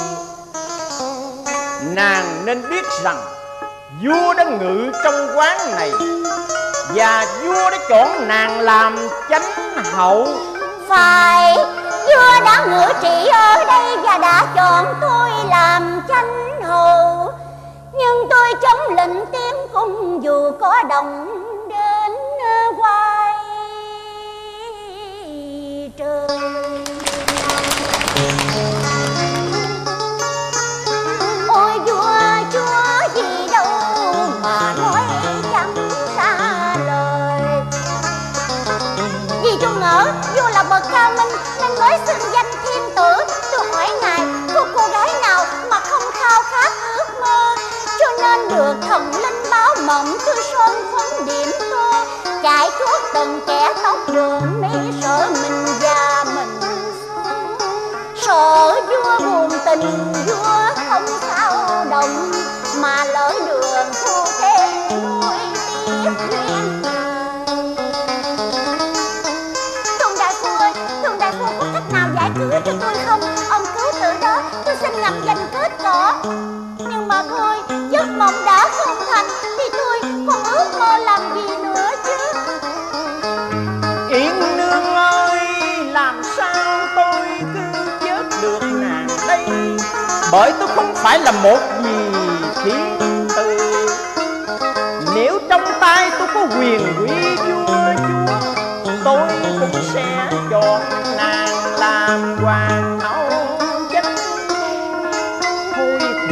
Nàng nên biết rằng vua đã ngự trong quán này, và vua đã chọn nàng làm chánh hậu. Phải, vua đã ngự trị ở đây và đã chọn tôi làm chánh hậu. Nhưng tôi chống lệnh tiến cung dù có đồng đến quay trời. Ôi vua chúa gì đâu mà nói chẳng xa lời. Vì tôi ngỡ vua là bậc cao minh nên mới xưng danh thiên tử. Tôi hỏi ngài có cô gái nào mà không khao khát ước mơ, cho nên được thần linh báo mộng tôi son phấn điểm tô, chạy thuốc từng kẻ tóc đường mi sợ mình già mình sợ vua buồn tình. Vua không sao động mà lỡ đường thu thêm đôi tiếc duyên. Thượng đại phu có cách nào giải cứu cho tôi không? Ông cứu tự đó, tôi xin ngầm danh kết cỏ. Nhưng mà thôi, giấc mộng đã không thành thì tôi còn ước mơ làm gì nữa chứ? Yên nương ơi, làm sao tôi cứ vớt được nàng đây? Bởi tôi không phải là một vị thiên tử. Nếu trong tay tôi có quyền quý vua chúa, tôi cũng sẽ chọn nàng làm hoàng hậu chánh. Thôi thì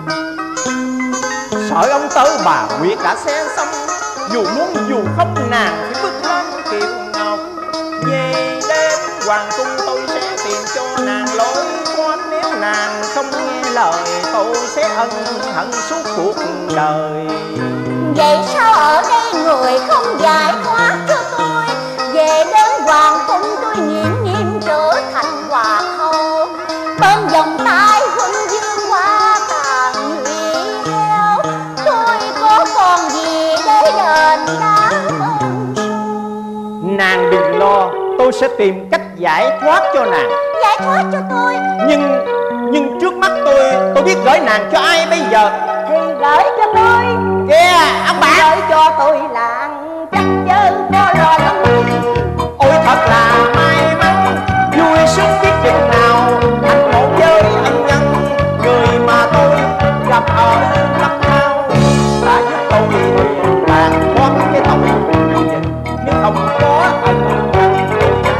sợ ông tới bà Nguyệt đã xé xong, dù muốn dù không nàng phải bước lên kiệu ngọc. Về đêm hoàng cung tôi sẽ tìm cho nàng lối thoát, nếu nàng không nghe lời tôi sẽ ân hận suốt cuộc đời. Vậy sao ở đây người không giải thoát cho tôi? Về đến hoàng cung bên vòng tay quân dương qua tàn lụy heo. Tôi có còn gì để đền đáp ơn? Nàng đừng lo, tôi sẽ tìm cách giải thoát cho nàng. Giải thoát cho tôi? Nhưng trước mắt tôi biết gửi nàng cho ai bây giờ? Thì gửi cho tôi. Kìa ông bạn, gửi cho tôi làng chắc chớ có lo lắng. ôi thật là may mắn, vui sướng biết chừng nào, thành một với ân nhân, người mà tôi gặp ở Lâm Thao đã giúp tôi thuyền bạc thoát cái tội nạn dịch. Nếu không có ân nhân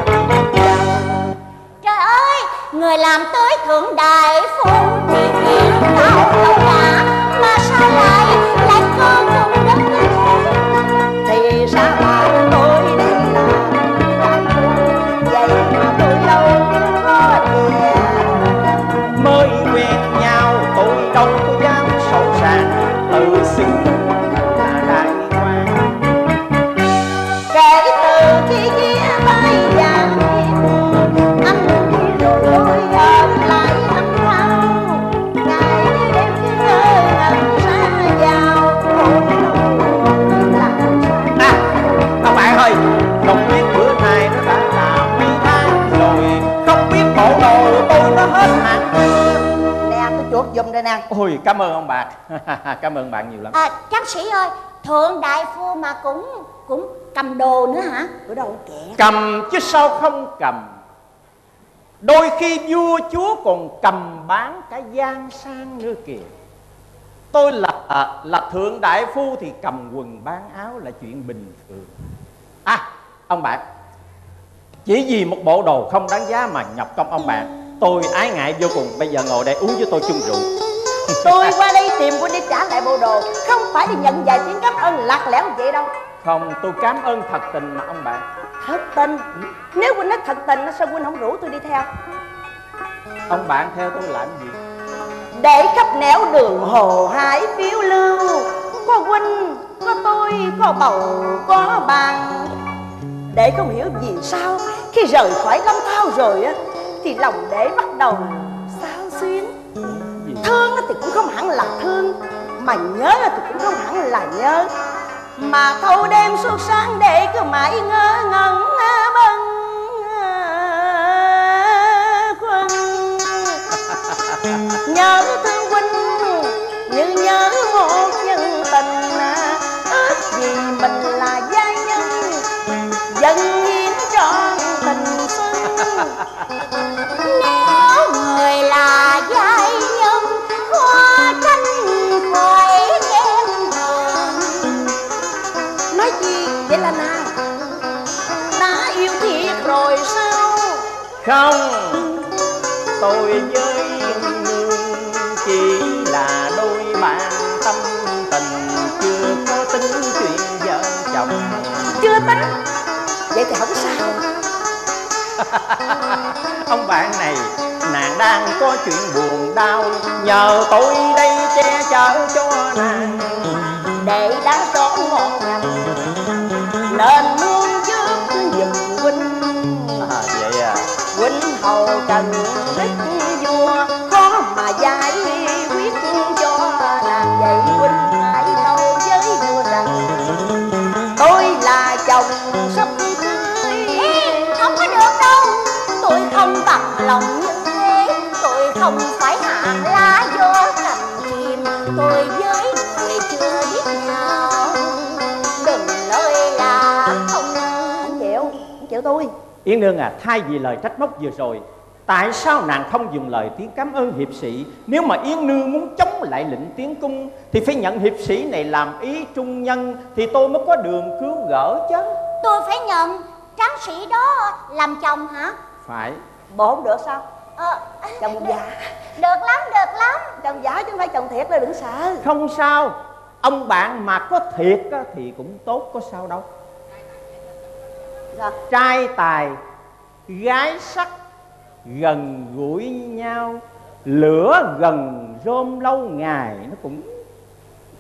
trời ơi, người làm tới thượng đại phu thì hiện cao lâu cả, mà sao lại cơ cùng đất như thế? Thì ra là tôi đây là đại phu, vậy mà tôi đâu có tiền. mới quen nhau, tôi đâu có dám sâu sàng tự xưng là đại quan. Kể từ khi kia bay vàng anh đi rồi tôi ở lại Lâm Thao, ngày đêm cứ ngơ ngẩn xa vào Ông bạn ơi, không biết bữa nay nó đã là mấy tháng rồi, không biết bộ đồ tôi nó hết hạn chưa. nè, tôi chuột giùm đây nè. Ôi cảm ơn ông bạn. Cảm ơn bạn nhiều lắm. Tráng sĩ ơi, thượng đại phu mà cũng cầm đồ nữa hả? Bữa đâu kệ. Cầm chứ sao không cầm. Đôi khi vua chúa còn cầm bán cả gian sang nữa kìa. Tôi là thượng đại phu thì cầm quần bán áo là chuyện bình thường. Ông bạn, chỉ vì một bộ đồ không đáng giá mà nhập công ông bạn, tôi ái ngại vô cùng. Bây giờ ngồi đây uống với tôi chung rượu. Tôi qua đây tìm quân để trả lại bộ đồ, không phải để nhận vài tiếng cảm ơn lạc lẽo vậy đâu. Không, tôi cảm ơn thật tình mà ông bạn. Thật tình? Nếu huynh nói thật tình, sao huynh không rủ tôi đi theo? Ông bạn theo tôi làm gì? Để khắp nẻo đường hồ hải phiêu lưu, có huynh, có tôi, có bầu, có bằng. Để không hiểu vì sao khi rời khỏi Lâm Thao rồi á, thì lòng để bắt đầu sao xuyến. Thương thì cũng không hẳn là thương, mà nhớ thì cũng không hẳn là nhớ, mà thâu đêm suốt sáng để cứ mãi ngơ ngẩn bâng khuâng. Nhớ thương huynh như nhớ một nhân tình, ước gì mình là giai nhân dâng hiến trọn tình xuân. Nếu người là giai nhân hoa tranh khỏi em hờn. Nói gì vậy là nào? Đã yêu thiệt rồi sao? Không, tôi với Nương chỉ là đôi bạn tâm tình, chưa có tính chuyện vợ chồng. Chưa tính? Vậy thì không sao. Ông bạn này, nàng đang có chuyện buồn đau, nhờ tôi đây che chở cho nàng. Để đã rõ ngọt ngành nên Nương giúp giùm huynh. Vậy à? Huynh hầu trần đức vua, khó mà giải quyết cho nàng. Vậy huynh hãy tâu với vua rằng tôi là chồng sắp cưới. Không có được đâu, tôi không bằng lòng như thế. Tôi không phải hạ lá vô cành chim, tôi với người chưa biết nhau. Đừng nói là không chịu tôi. Yến Nương à, thay vì lời trách móc vừa rồi, tại sao nàng không dùng lời tiếng cảm ơn hiệp sĩ? Nếu mà Yến Nương muốn chống lại lệnh tiến cung thì phải nhận hiệp sĩ này làm ý trung nhân, thì tôi mới có đường cứu gỡ chứ. Tôi phải nhận tráng sĩ đó làm chồng hả? Phải. Bộ không được sao? Chồng già. Được lắm, được lắm. Chồng giả chứ không phải chồng thiệt, là đừng sợ. Không sao, ông bạn mà có thiệt thì cũng tốt, có sao đâu. Dạ. Trai tài gái sắc gần gũi nhau, lửa gần rôm lâu ngày nó cũng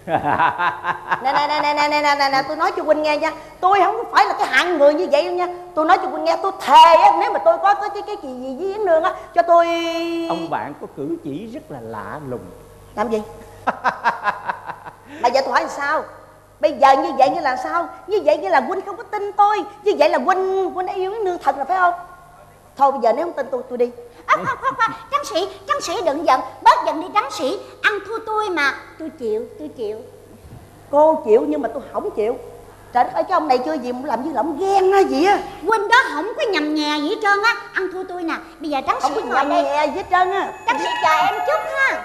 Nè, tôi nói cho huynh nghe nha. Tôi không phải là cái hạng người như vậy đâu nha. Tôi nói cho huynh nghe, tôi thề á, nếu mà tôi có cái gì với Yến Nương á, cho tôi... Ông bạn có cử chỉ rất là lạ lùng. Làm gì? Bây giờ tôi hỏi làm sao? Bây giờ như vậy như là sao? Như vậy như là huynh không có tin tôi. Như vậy là huynh yêu Yến Nương thật rồi phải không? Thôi bây giờ nếu không tin tôi đi. Khoan, tráng sĩ đừng giận. Bớt giận đi tráng sĩ. Ăn thua tôi mà. Tôi chịu. Cô chịu nhưng mà tôi không chịu. Trời đất ơi, cái ông này chưa gì mà làm như là ông ghen hay gì á. Huynh đó không có nhầm nhè gì hết trơn á. Ăn thua tôi nè. Bây giờ tráng sĩ ngồi đây. Không có nhầm nhè gì hết trơn á. Tráng sĩ chờ em chút ha.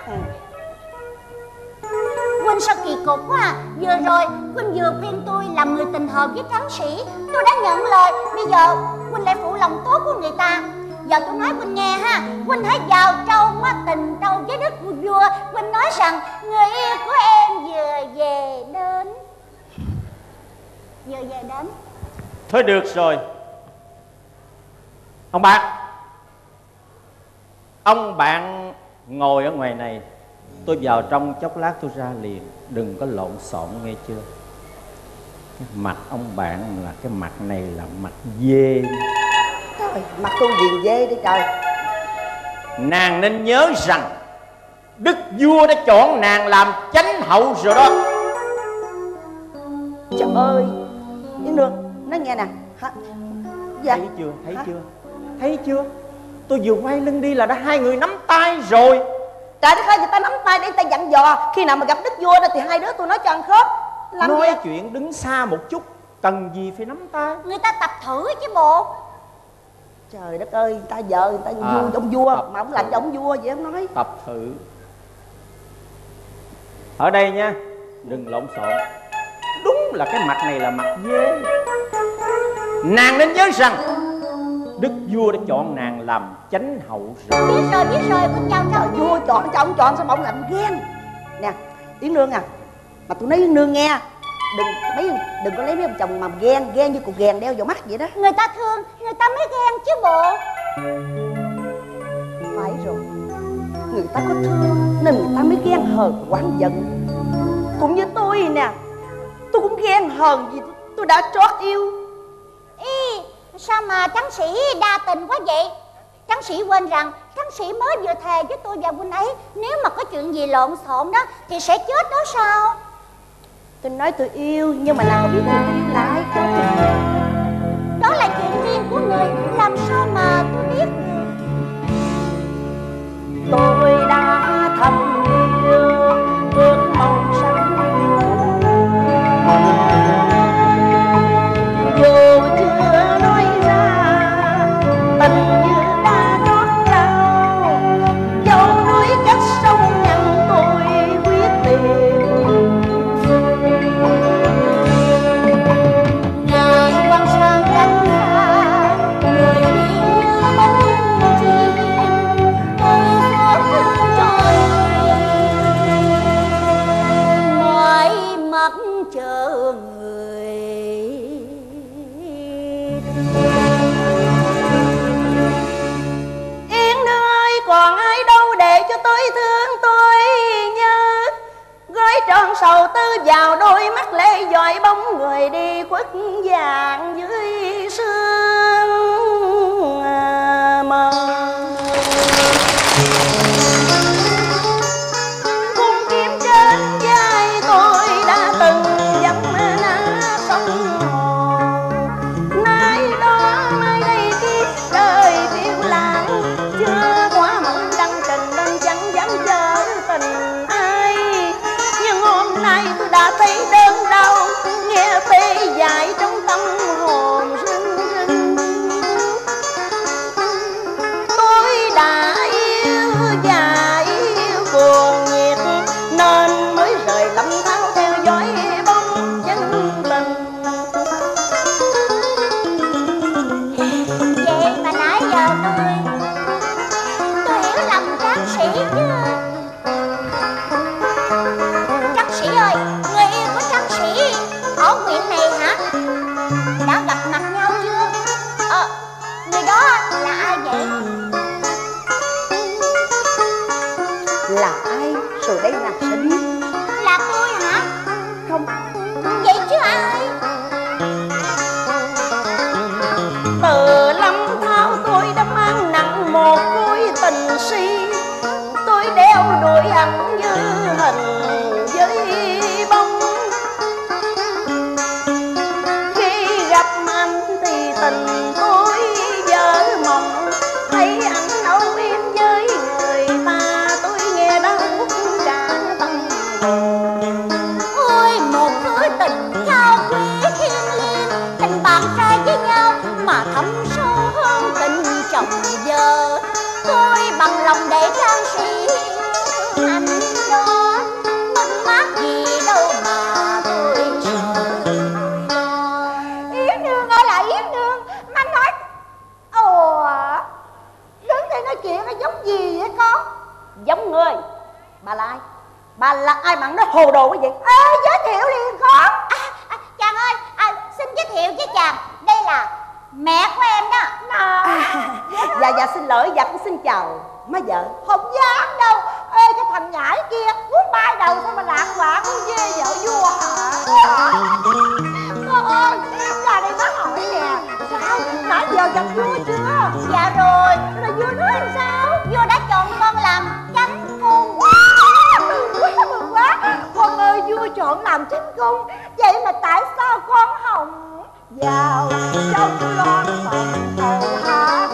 Huynh sao kỳ cục quá à. Vừa rồi Huynh vừa khuyên tôi làm người tình hợp với tráng sĩ. Tôi đã nhận lời. Bây giờ Huynh lại phụ lòng tốt của người ta. Giờ tôi nói Huynh nghe ha. Huynh hãy vào trong tình trâu với đức vua. Huynh nói rằng người yêu của em vừa về đến. Thôi được rồi. Ông bạn ngồi ở ngoài này. Tôi vào trong chốc lát tôi ra liền. Đừng có lộn xộn nghe chưa. Cái mặt ông bạn là cái mặt này là mặt dê. Trời, mặt tôi ghiền dê đi trời. Nàng nên nhớ rằng đức vua đã chọn nàng làm chánh hậu rồi đó. Trời ơi Yến Nương, nói nghe nè. Dạ. Thấy chưa? Tôi vừa quay lưng đi là đã hai người nắm tay rồi. Trời đất ơi, người ta nắm tay để người ta dặn dò. Khi nào mà gặp đức vua đó thì hai đứa tôi nói cho ăn khớp. Nói gì? Chuyện đứng xa một chút, cần gì phải nắm tay. Người ta tập thử chứ bộ. Trời đất ơi, người ta vợ người ta ông vua mà ông làm cho ông vua vậy ông nói. Tập thử. Ở đây nha, đừng lộn xộn. Đúng là cái mặt này là mặt dê. Nàng nên nhớ rằng đức vua đã chọn nàng làm chánh hậu rồi. Biết rồi, con chào trời. Vua chọn cho ông chọn sao mà ông làm ghen. Nè, Yến Nương à, mà tôi nói Yến Nương nghe, đừng có lấy mấy ông chồng mà ghen như cục ghèn đeo vào mắt vậy đó. Người ta thương, người ta mới ghen chứ bộ. Phải rồi, người ta có thương nên người ta mới ghen hờn oán giận. Cũng như tôi nè, tôi cũng ghen hờn vì tôi đã trót yêu. Sao mà tráng sĩ đa tình quá vậy? Tráng sĩ quên rằng tráng sĩ mới vừa thề với tôi và huynh ấy, nếu mà có chuyện gì lộn xộn đó thì sẽ chết đó sao? Tôi nói tôi yêu, nhưng mà nàng có biết tôi yêu là ai không? Đó là chuyện riêng của người, làm sao mà tôi biết được? Tôi đã thầm yêu ước mong sáng dù chưa nói ra tình như đã rót vào dẫu núi cách sông ngăn tôi quyết tìm ngàn quan sang cánh xa người đi như bóng chim tôi xót thương trọn mỏi mắt chờ người. Yến Nương ơi, còn ai đâu để cho tôi thương tôi nhớ. Gói trọn sầu tư vào đôi mắt lệ dọi bóng người đi khuất vàng dưới sương mờ. Cung kiếm trên vai tôi đã từng dẫm nát sông hồ. Nay đó mai đây kiếp đời phiêu lãng, chưa qua mộng đăng trình nên chẳng dám chờ tình ai. Nhưng hôm nay tôi đã thấy đớn đau, nghe tê dại trong tâm hồn rưng rưng. Tôi đã yêu và yêu cuồng nhiệt nên mới rời lâm thao theo dõi bóng chân tình. Vậy mà nãy giờ tôi hiểu lầm tráng sĩ chứ. Tráng sĩ ơi, người yêu của tráng sĩ ở huyện này hả? Đã gặp mặt nhau chưa? Người đó là ai vậy? Là ai? Rồi đây là sẽ biết. Là tôi hả? tôi đeo đuổi anh như hình với bóng. Khi gặp anh thì tình tôi vỡ mộng, thấy anh âu yếm với người ta tôi nghe đau cả tâm hồn. Ôi một thứ tình cao quý thiêng liêng, tình bạn trai với nhau mà thấm sâu hơn tình chồng vợ. Tôi bằng lòng để trang sĩ anh đó, mất mát gì đâu mà tôi sợ. Yến Nương ơi là Yến Nương, má nói ồ đứng đây nói chuyện nó giống gì vậy con? Giống người. Bà là ai? Bà là ai mà nó hồ đồ cái gì? Ê giới thiệu liền con. Chàng ơi, xin giới thiệu với chàng, đây là mẹ của em đó. Dạ xin lỗi, dạ cũng xin chào má vợ. Không dám đâu. Ê cái thằng nhãi kia muốn bay đầu sao mà lạc quả con dê vợ vua hả? Con ơi, ra đây má hỏi nè, sao nãy giờ gặp vua chưa? Dạ rồi. Là vua nói làm sao? Vua đã chọn con làm chánh cung. Mừng quá. Con ơi vua chọn làm chánh cung, vậy mà tại sao con hồng vào trong loan phòng hầu hạ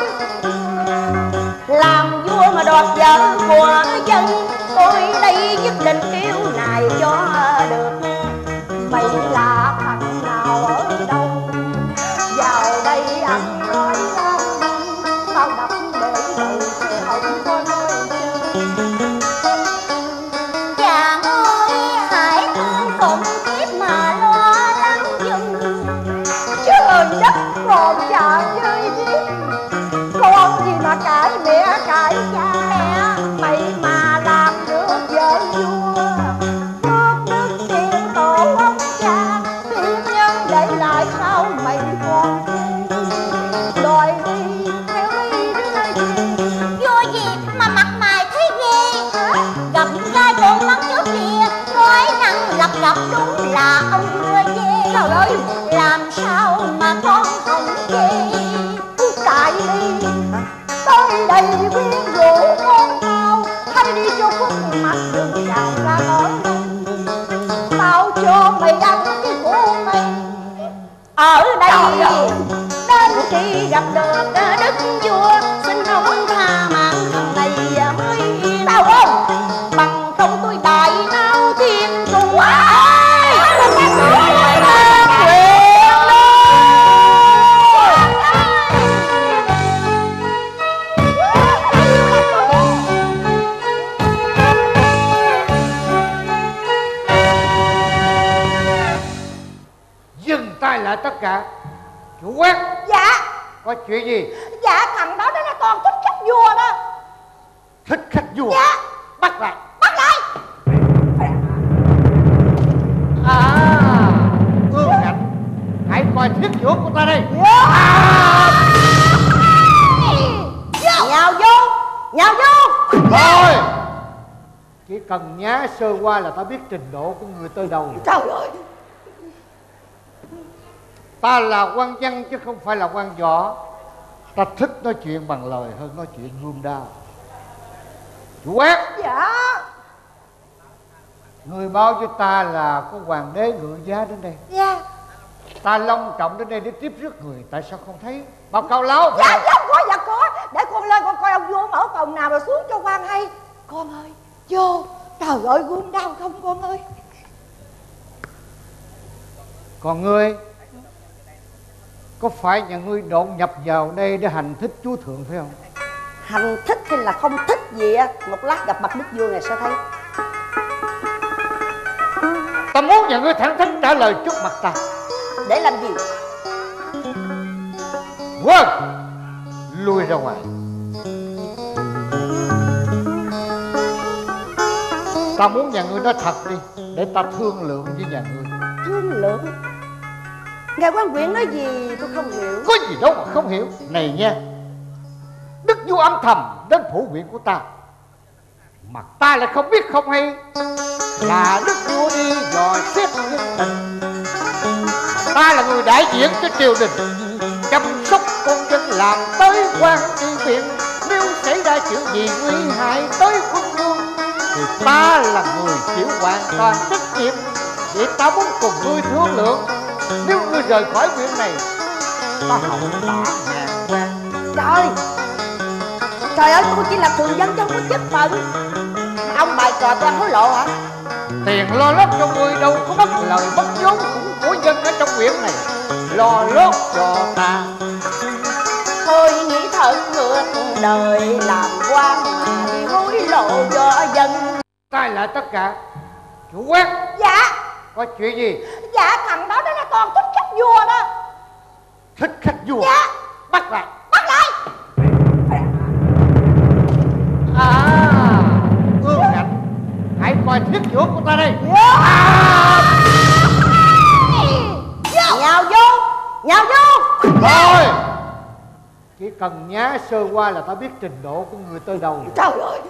làm vua mà đoạt vợ của dân? Tôi đây nhất định yêu này cho được. Mày là thằng nào ở đâu vào đây anh nói ra, tao đập để đầu sẽ không có nói chơi. Chàng ơi hãy thương cùng kiếp mà lo lắng giùm, trời đất còn chàng rơi đi. Con gì mà cãi mẹ cãi cha, mày mà làm được vợ vua, phước đức tiền tổ ông cha, thiên nhân để lại sau mày con đòi đi theo đi đến nơi gì. Vua gì mà mặt mày thấy ghê hả? Gặp trai trộn mắt trước kia, nói năng lập lập đúng là ông đưa dê. Trời ơi, làm sao mà con không chê? Tại đi tới đây quyến rũ con tao, hay đi cho khuất mặt đường chào ra ở đây. Tao cho mày ăn cái của mày ở đây đến khi gặp được đức vua, xin ông tha mạng thằng này mới yên. Tao không bằng không tôi đại nao thiên cùng tay lại tất cả. Chủ quán. Dạ. Có chuyện gì? Dạ thằng đó là con thích khách vua đó. Thích khách vua? Dạ. Bắt lại. Bắt lại. Ương Ngạnh, hãy coi thiết vua của ta đây. Nhào vô. Nhào vô. Thôi, chỉ cần nhá sơ qua là ta biết trình độ của người tới đâu. Trời ơi, ta là quan văn chứ không phải là quan võ. Ta thích nói chuyện bằng lời hơn nói chuyện gươm đao. Chủ quán. Dạ. Người báo với ta là có hoàng đế ngự giá đến đây. Dạ. Ta long trọng đến đây để tiếp rước người, tại sao không thấy? Báo cáo láo. Dạ có, dạ có. Để con lên con coi ông vua mở phòng nào rồi xuống cho quan hay. Con ơi, vô. Trời ơi, gươm đau không con ơi. Còn ngươi, có phải nhà ngươi đột nhập vào đây để hành thích chúa thượng phải không? Hành thích hay là không thích gì á, một lát gặp mặt đức vua ngày sẽ thấy. Ta muốn nhà ngươi thẳng thắn trả lời trước mặt ta. Để làm gì? Quân, lui ra ngoài. Ta muốn nhà ngươi nói thật đi, để ta thương lượng với nhà ngươi. Thương lượng? Ngài quan huyện nói gì tôi không hiểu. Có gì đâu mà không hiểu. Này nha, đức vua âm thầm đến phủ huyện của ta, mà ta lại không biết không hay là đức vua đi dò xét nhân tình. Ta là người đại diện cho triều đình, chăm sóc con dân làm tới quan tri viện. Nếu xảy ra chuyện gì nguy hại tới quân vương ta là người chịu hoàn toàn trách nhiệm, vậy ta muốn cùng ngươi thương lượng. Nếu ngươi rời khỏi huyện này, ta hậu tạ ngàn quan. Trời ơi, tôi chỉ là thường dân trong có chức phận. Ông bài trò tôi ăn hối lộ hả? Tiền lo lót cho ngươi đâu có mất lời mất vốn của dân ở trong huyện này. Lo lót cho ta. Thôi nghĩ thật ngược đời, làm quan mà đi hối lộ cho dân. Tay lại tất cả. Chủ quán. Dạ. Có chuyện gì? Dạ thằng đó nó còn thích khách vua đó. Thích khách vua? Dạ. Bắt lại. Bắt lại. Ương Ngạnh, hãy coi thiết giữa của ta đây. Nhào vô. Nhào vô. Thôi, chỉ cần nhá sơ qua là ta biết trình độ của người tới đâu. Trời ơi,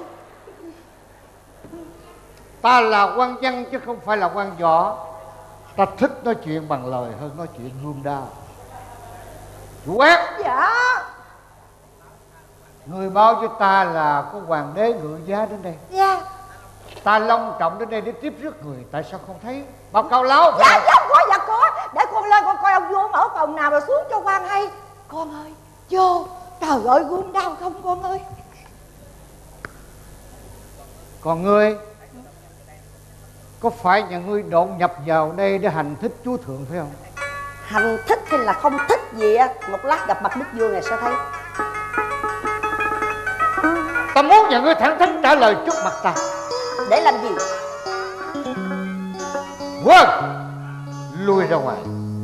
ta là quan văn chứ không phải là quan võ. Ta thích nói chuyện bằng lời hơn nói chuyện gươm đao. Chủ quán. dạ. Người báo cho ta là có hoàng đế ngự giá đến đây. Dạ. Ta long trọng đến đây để tiếp rước người, tại sao không thấy? Báo cáo láo. Dạ có, dạ có. Để con lên con coi ông vua mở phòng nào rồi xuống cho quan hay. Con ơi, vô. Trời ơi, gươm đau không con ơi. Còn ngươi, có phải nhà ngươi đột nhập vào đây để hành thích chúa thượng phải không? Hành thích hay là không thích gì á, một lát gặp mặt đức vua này sẽ thấy. Ta muốn nhà ngươi thẳng thắn trả lời trước mặt ta. Để làm gì? Quân, lui ra ngoài.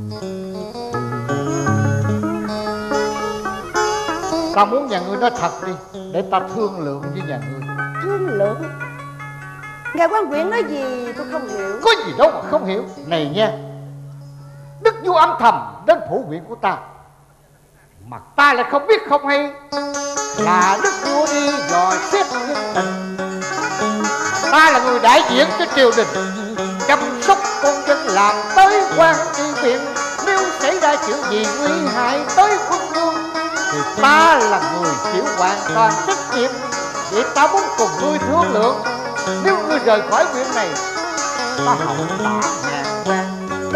Ta muốn nhà ngươi nói thật đi, để ta thương lượng với nhà ngươi. Thương lượng? Ngài quan huyện nói gì tôi không hiểu. Có gì đâu mà không hiểu. Này nha, đức vua âm thầm đến phủ huyện của ta, mà ta lại không biết không hay là đức vua đi dò xét nhân tình. Ta là người đại diện cho triều đình, chăm sóc con dân làm tới quan tri viện. Nếu xảy ra chuyện gì nguy hại tới quân vương thì ta là người chịu hoàn toàn trách nhiệm, vậy ta muốn cùng ngươi thương lượng. Nếu ngươi rời khỏi huyện này, ta hậu tạ ngàn quan.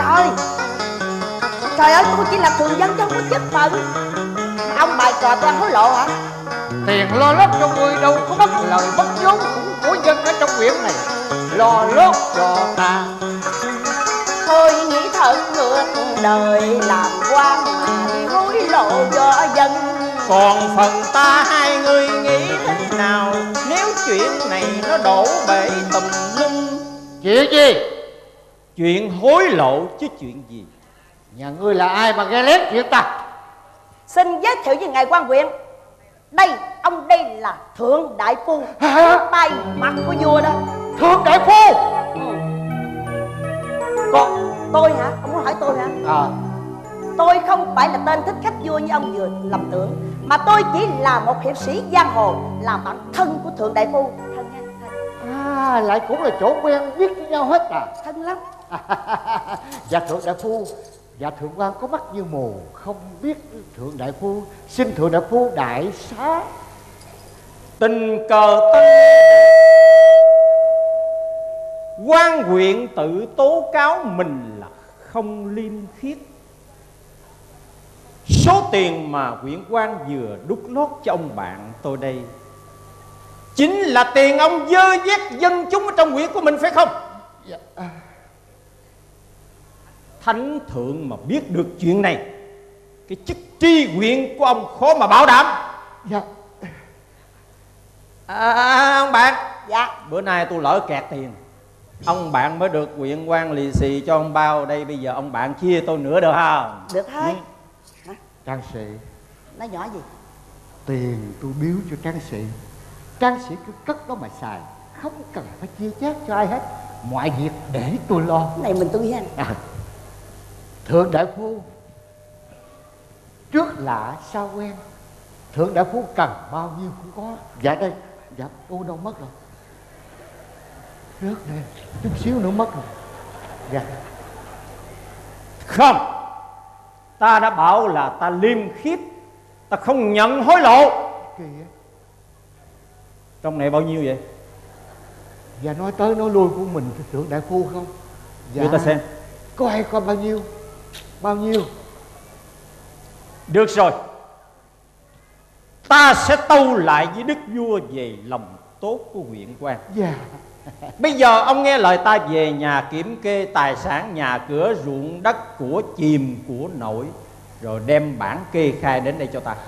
Trời ơi, tôi chỉ là thường dân trong có chức phận. Ông bài trò tôi ăn hối lộ hả? Tiền lo lót cho ngươi đâu có mất lời mất vốn của dân ở trong huyện này. Lo lót cho ta. Thôi nghĩ thật ngược đời, làm quan mà đi hối lộ cho dân. Còn phần ta hai người nghĩ thế nào nếu chuyện này nó đổ bể tùm lum? Chuyện gì? Chuyện hối lộ chứ chuyện gì? Nhà ngươi là ai mà ghe lén chuyện ta? Xin giới thiệu với ngài quan huyện. Ông đây là Thượng Đại Phu, tay mặt của vua đó. Thượng Đại Phu? Còn tôi hả? Ông muốn hỏi tôi hả? Tôi không phải là tên thích khách vua như ông vừa lầm tưởng, mà tôi chỉ là một hiệp sĩ giang hồ, là bạn thân của Thượng Đại Phu. Thân nha, thân. Lại cũng là chỗ quen biết với nhau hết à? Thân lắm. Dạ Thượng Đại Phu, dạ Thượng quan có mắt như mù, không biết Thượng Đại Phu. Xin Thượng Đại Phu đại xá. Tình cờ tân quan huyện tự tố cáo mình là không liêm khiết. Số tiền mà huyện quan vừa đút lót cho ông bạn tôi đây chính là tiền ông dơ vét dân chúng ở trong huyện của mình phải không? Dạ. Thánh thượng mà biết được chuyện này, cái chức tri huyện của ông khó mà bảo đảm. Dạ. Ông bạn. Dạ. Bữa nay tôi lỡ kẹt tiền, ông bạn mới được huyện quan lì xì cho ông bao. Đây bây giờ ông bạn chia tôi nửa được không? Được thôi. Trang sĩ. Nói nhỏ gì? Tiền tôi biếu cho Trang sĩ, Trang sĩ cứ cất đó mà xài, không cần phải chia chác cho ai hết. Mọi việc để tôi lo. Cái này mình tôi với anh. Thượng Đại Phu, trước lạ sao quen, Thượng Đại Phu cần bao nhiêu cũng có. Dạ đây. Dạ. Ô đâu mất rồi? Rớt đây, chút xíu nữa mất rồi. Dạ. Không, ta đã bảo là ta liêm khiết, ta không nhận hối lộ. Kỳ á. Trong này bao nhiêu vậy? Và nói tới nói lui của mình thượng đại phu không? Dạ. Đưa ta xem. Có hay có bao nhiêu? Bao nhiêu? Được rồi, ta sẽ tâu lại với đức vua về lòng tốt của huyện quan. Dạ. Bây giờ ông nghe lời ta về nhà kiểm kê tài sản, nhà cửa, ruộng đất của chìm của nội, rồi đem bản kê khai đến đây cho ta.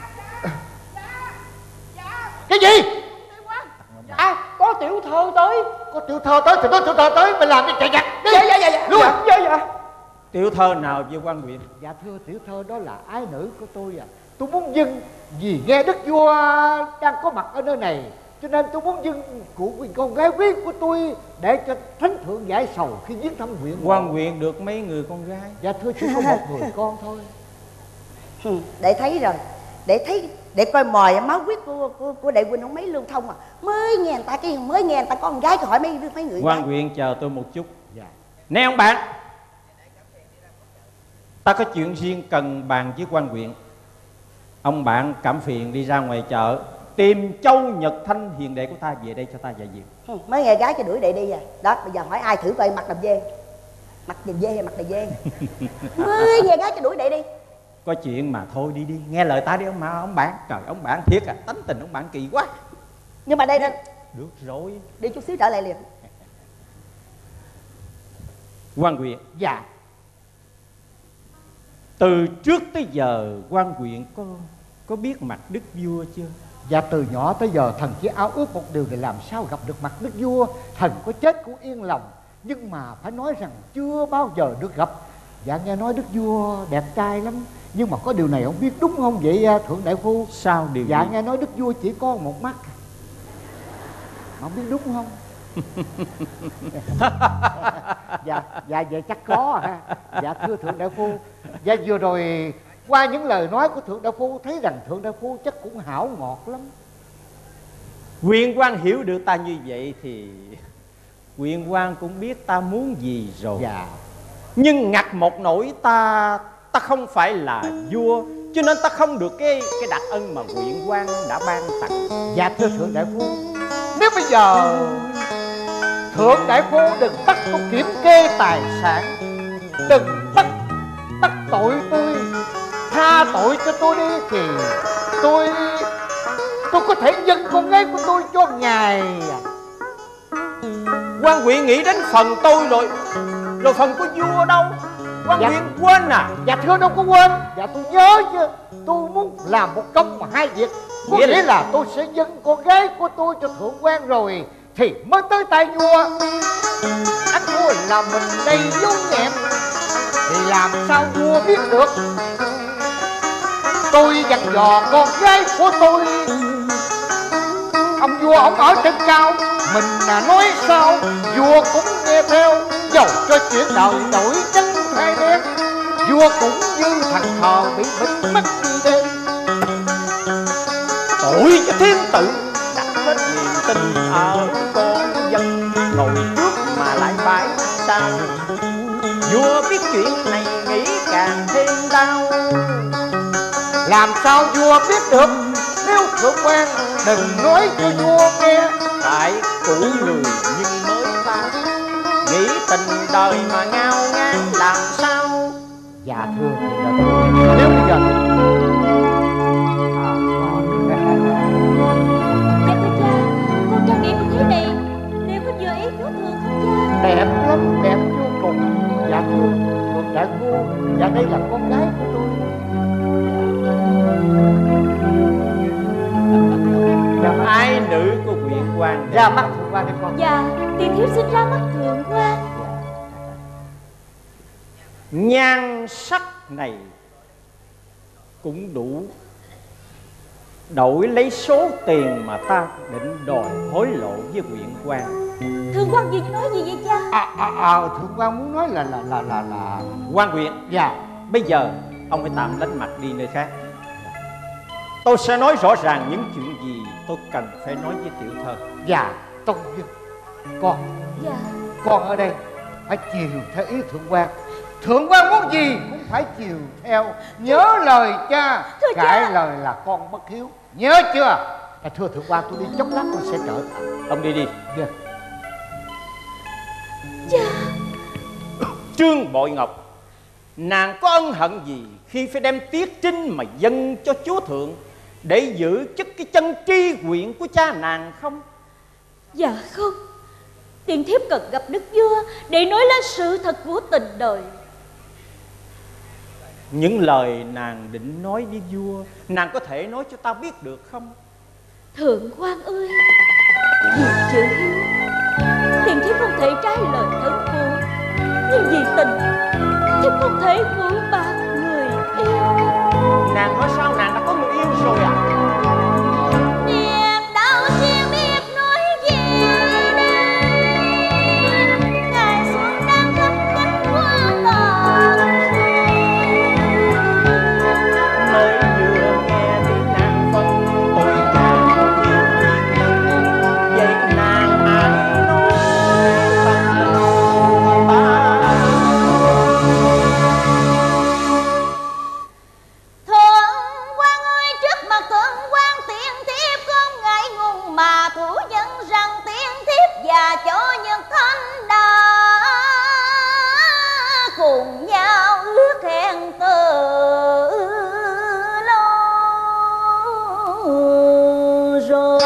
Cái gì? Có tiểu thơ tới. Có tiểu thơ tới thì có tiểu thơ tới, mình làm gì chạy giặt đi. Dạ. Lui. Dạ. Tiểu thơ nào với quan huyện? Dạ thưa tiểu thơ, đó là ái nữ của tôi à. Tôi muốn dâng vì nghe đức vua đang có mặt ở nơi này, cho nên tôi muốn dâng của con gái quý của tôi để cho thánh thượng giải sầu khi viếng thăm huyện. Quan huyện được mấy người con gái? Dạ thưa chỉ có một người con thôi. Để thấy rồi, để coi mồi máu huyết của đại huynh không mấy lưu thông à. Mới nghe người ta có con gái, hỏi mấy người. Quan huyện chờ tôi một chút. Dạ. Nè ông bạn, ta có chuyện riêng cần bàn với quan huyện. Ông bạn cảm phiền đi ra ngoài chợ tìm Châu Nhật Thanh hiền đệ của ta về đây cho ta vài việc. Mới nghe gái cho đuổi đệ đi à. Đó, bây giờ hỏi ai thử coi mặt đầm dê. Mặt đầm dê hay mặt đầm dê? Mới nghe gái cho đuổi đệ đi. Có chuyện mà thôi đi, nghe lời ta đi ông bạn. Trời, ông bạn thiệt à, tánh tình ông bạn kỳ quá. Nhưng mà đây nên được rồi, đi chút xíu trở lại liền. quan huyện. Dạ. Từ trước tới giờ quan huyện có biết mặt đức vua chưa? Dạ từ nhỏ tới giờ thần chỉ ao ước một điều để làm sao gặp được mặt đức vua. Thần có chết cũng yên lòng, nhưng mà phải nói rằng chưa bao giờ được gặp. Dạ nghe nói đức vua đẹp trai lắm, nhưng mà có điều này không biết đúng không vậy thượng đại phu? Sao điều Dạ gì? nghe nói đức vua chỉ có một mắt, không biết đúng không? Dạ vậy chắc có ha. Dạ thưa thượng đại phu, dạ vừa rồi qua những lời nói của thượng đại phu thấy rằng thượng đại phu chắc cũng hảo ngọt lắm. Huyện quan hiểu được ta như vậy thì huyện quan cũng biết ta muốn gì rồi. Dạ. Nhưng ngặt một nỗi ta không phải là vua, cho nên ta không được cái đặc ân mà huyện quan đã ban tặng. Dạ thưa thượng đại phu, nếu bây giờ thượng đại phu đừng bắt tôi kiểm kê tài sản, đừng bắt tội tôi, tha tội cho tôi đi, thì tôi có thể dâng con gái của tôi cho ngài. Quan huyện nghĩ đến phần tôi rồi phần của vua đâu? Quan huyện quên à? Dạ thưa đâu có quên. Dạ tôi nhớ chứ. Tôi muốn làm một công mà hai việc. Nghĩa là tôi sẽ dâng con gái của tôi cho thượng quan rồi thì mới tới tay vua. Anh vua là mình đầy vô nhẹm thì làm sao vua biết được? Tôi dặn dò con gái của tôi. Ông vua ông ở trên cao, mình là nói sao vua cũng nghe theo. Dầu cho chuyện đời đổi trắng thay đen, vua cũng như thằng thờ bị bịt mắt đi đêm. Tội cho thiên tử đặt hết niềm tin ở con dân, ngồi trước mà lại bãi sao. Vua biết chuyện này nghĩ càng thêm đau. Làm sao vua biết được nếu thượng quan đừng nói cho vua nghe. Tại cũ người nhưng mới ta, nghĩ tình đời mà ngao ngán làm sao. Dạ thưa thượng đại phu, nếu bây giờ Dạ thưa cha, con trang điểm như thế này nếu có vừa ý chú thường không cha? đẹp lắm, đẹp vô cùng. Dạ thưa thượng đại phu, dạ đây là con gái của tôi. Làm ái nữ của huyện quan Ra mắt thượng quan đi con. Dạ, tiền thiếu xin ra mắt thượng quan. nhan sắc này cũng đủ đổi lấy số tiền mà ta định đòi hối lộ với huyện quan. Thượng quan gì nói gì vậy cha? Thượng quan muốn nói là Quan huyện, dạ. bây giờ ông phải tạm lánh mặt đi nơi khác. Tôi sẽ nói rõ ràng những chuyện gì tôi cần phải nói với tiểu thơ. Dạ, tôi con. Dạ. Con ở đây phải chiều theo ý thượng quan. Thượng quan muốn gì cũng phải chiều theo. Nhớ lời cha, cãi lời là con bất hiếu. Nhớ chưa? Thưa thượng quan, tôi đi chốc lát tôi sẽ trở lại. Ông đi đi. Dạ. Dạ. Trương Bội Ngọc, nàng có ân hận gì khi phải đem Tiết Trinh mà dâng cho chúa thượng để giữ chức cái chân tri huyện của cha nàng không? Dạ không. Tiền thiếp cần gặp đức vua để nói lên sự thật của tình đời. Những lời nàng định nói với vua, nàng có thể nói cho ta biết được không? Thượng quan ơi, vì chữ hiếu, tiền thiếp không thể trái lời thân phụ, nhưng vì tình, thiếp không thể phụ bạc người yêu. Nàng nói sao nàng đã có người yêu rồi à? Niềm đau riêng biết nói gì đây, ngày xuân đang thắm cánh hoa tàn. Mới vừa nghe tiếng nàng phân tôi càng yêu thiên nhân, vậy nàng hãy nói bằng lòng ta. Thượng quan ơi, trước mặt thượng quan tiền thiếp không ngại ngùng mà thủ nhận rằng tiền thiếp và chỗ Nhật Thanh đã cùng nhau ước hẹn từ lâu rồi.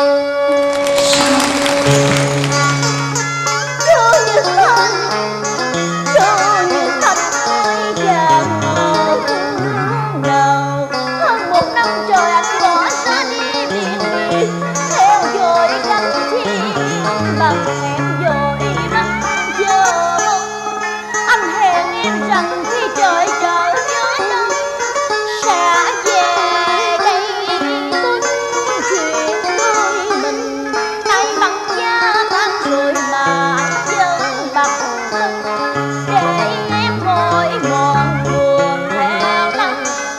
Chú Nhật Thanh, chú Nhật Thanh ơi, chàng nào hơn 1 năm trời anh bỏ ra đi biển biệt, theo dõi cánh chim bằng hẹn dội mắt giờ mong. Anh hẹn em rằng khi trời trở nhớ nâng sẽ về đây tuân chuyện đôi mình. Nay bằng gia tan rồi mà anh vẫn bằng thân, để em mỗi ngọn buồn theo nắng.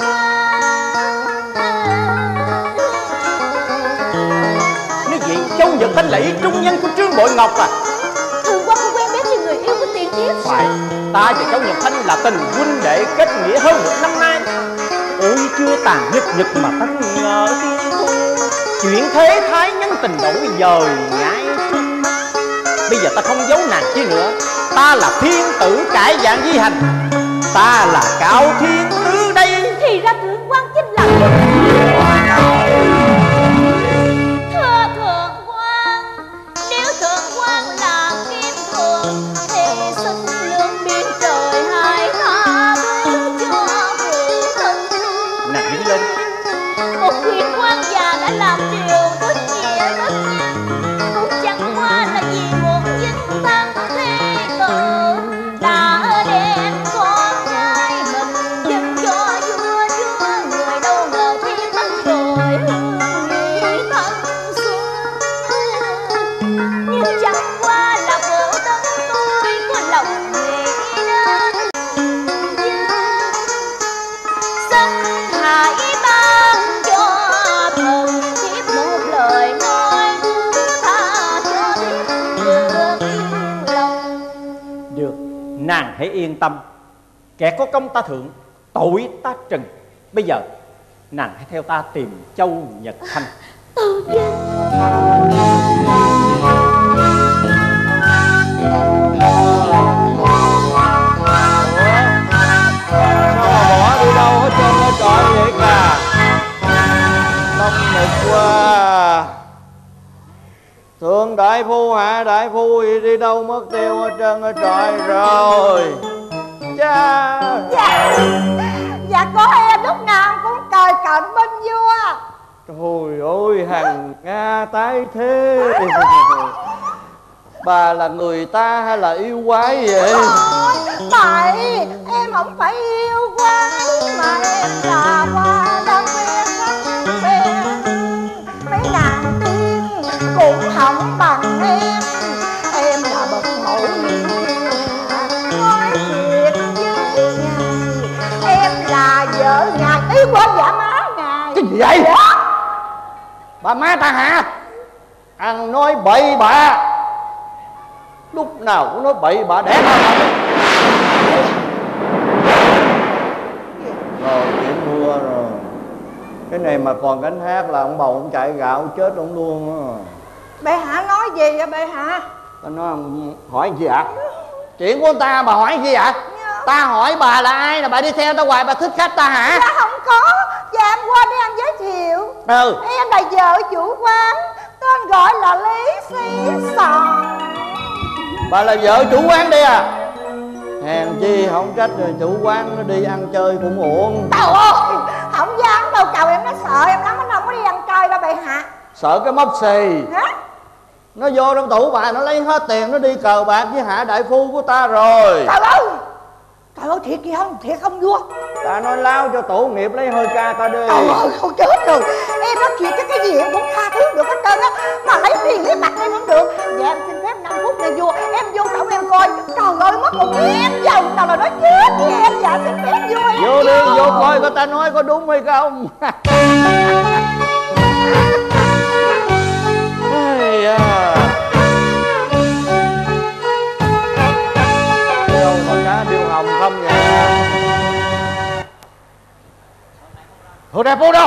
Nếu vậy Châu Nhật Thanh là ý trung nhân của Trương Bội Ngọc à? Thượng quan không quen biết như người yêu của tiền thiếp. Phải, ta và Châu Nhật Thanh là tình huynh đệ kết nghĩa hơn 1 năm nay. Ôi chưa tàn nhật mà ta ngờ tiên thu, chuyện thế thái nhân tình đổi dời ngay trước mắt. Bây giờ ta không giấu nàng chi nữa, ta là thiên tử cải dạng di hành, ta là Cao Thiên Tứ đây. Thì ra thượng quan chính là thưa thượng quan, nếu thượng quan là kim thượng thì xin lượng biển trời hãy tha thứ cho phụ thân. Nàng đứng lên. Một quyền quan già đã làm điều bất nghĩa bất nhân, cũng chẳng qua là vì một vinh tăng thế tử đã đem con trai mình dâng cho vua chúa. Người đâu ngờ thiên mất rồi hương vị thanh xuân, nhưng chẳng qua là phụ thân tôi có lòng nghĩ đến dân. Hãy ban cho thần thiếp một lời nói tha cho thiếp được yên lòng. Được, nàng hãy yên tâm, kẻ có công ta thượng, tội ta trừng. Bây giờ nàng hãy theo ta tìm Châu Nhật Thanh. Tâu dân. Sao mà bỏ đi đâu hết trơn hết trọi vậy cả? Nông nực quá. Thượng đại phu hạ đại phu đi đâu mất tiêu hết trơn hết trọi rồi. Cha. Dạ có em lúc nào cũng cài cạnh bên vua. Trời ơi, hàng Nga tái thế. Bà là người ta hay là yêu quái vậy? Tại em không phải yêu quái mà em là hoa đang quen quen. Mấy nàng tiên cũng không bằng em. Em là bậc mẫu hiền, nói thiệt với ngài, em là vợ ngài. Ý quên dạ má ngài. Cái gì vậy? Dạ. Bà má ta hả? Ăn nói bậy bạ, lúc nào cũng nói bậy bạ đẻ ra. Rồi chuyện thua rồi. Cái này mà còn gánh hát là ông bầu ông chạy gạo chết ông luôn á. Bệ hạ nói gì vậy bệ hạ? Ta nói ông hỏi gì ạ? Chuyện của ta bà hỏi gì ạ? Ta hỏi bà là ai, là bà đi theo ta hoài, bà thích khách ta hả? Dạ không có. Dạ em qua để anh giới thiệu. Em là vợ chủ quán, tên gọi là Lý Xí Sòn. Bà là vợ chủ quán đi à? Hèn chi không trách rồi chủ quán nó đi ăn chơi cũng uổng. Trời ơi, không dám đâu cậu, em nó sợ em lắm, nó không có đi ăn chơi đâu bệ hạ. Sợ cái móc xì. Hả? Nó vô trong tủ bà, nó lấy hết tiền, nó đi cờ bạc với hạ đại phu của ta rồi. Trời ơi, trời ơi, thiệt không vua? Ta nói lao cho tổ nghiệp lấy hơi ca ta đi. Trời ơi, không chết rồi. Em nói chuyện cái gì em cũng tha thứ được hết trơn á. Mà lấy tiền lấy bạc em không được. Dạ em xin phép 5 phút nha vua. Em vô cổng em coi. Trời ơi, mất một miếng vòng nào là nó chết với em. Dạ xin phép vua em. Vô đi, vô coi coi ta nói có đúng hay không. Đâu mà cá điêu hồng không vậy? Hứa đại phu đâu?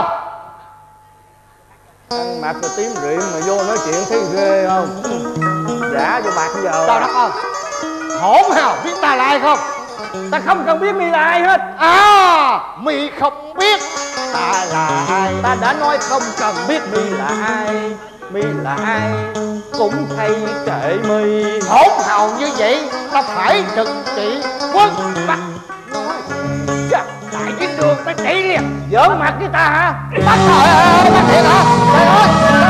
Ăn mặc rồi tím rịm mà vô nói chuyện thấy ghê không? Giả vô bạc giờ. Trời đất ơi, hỗn hào biết ta là ai không? Ta không cần biết mi là ai hết. À, mi không biết ta là ai. Ta đã nói không cần biết mi là ai. Mi là ai cũng hay kệ mi. Hỗn hào như vậy ta phải trừng trị quân bắt. Tại trên đường ta chạy liền. Giỡn mặt với ta hả? Bắt rồi, bắt thiệt hả? Trời ơi,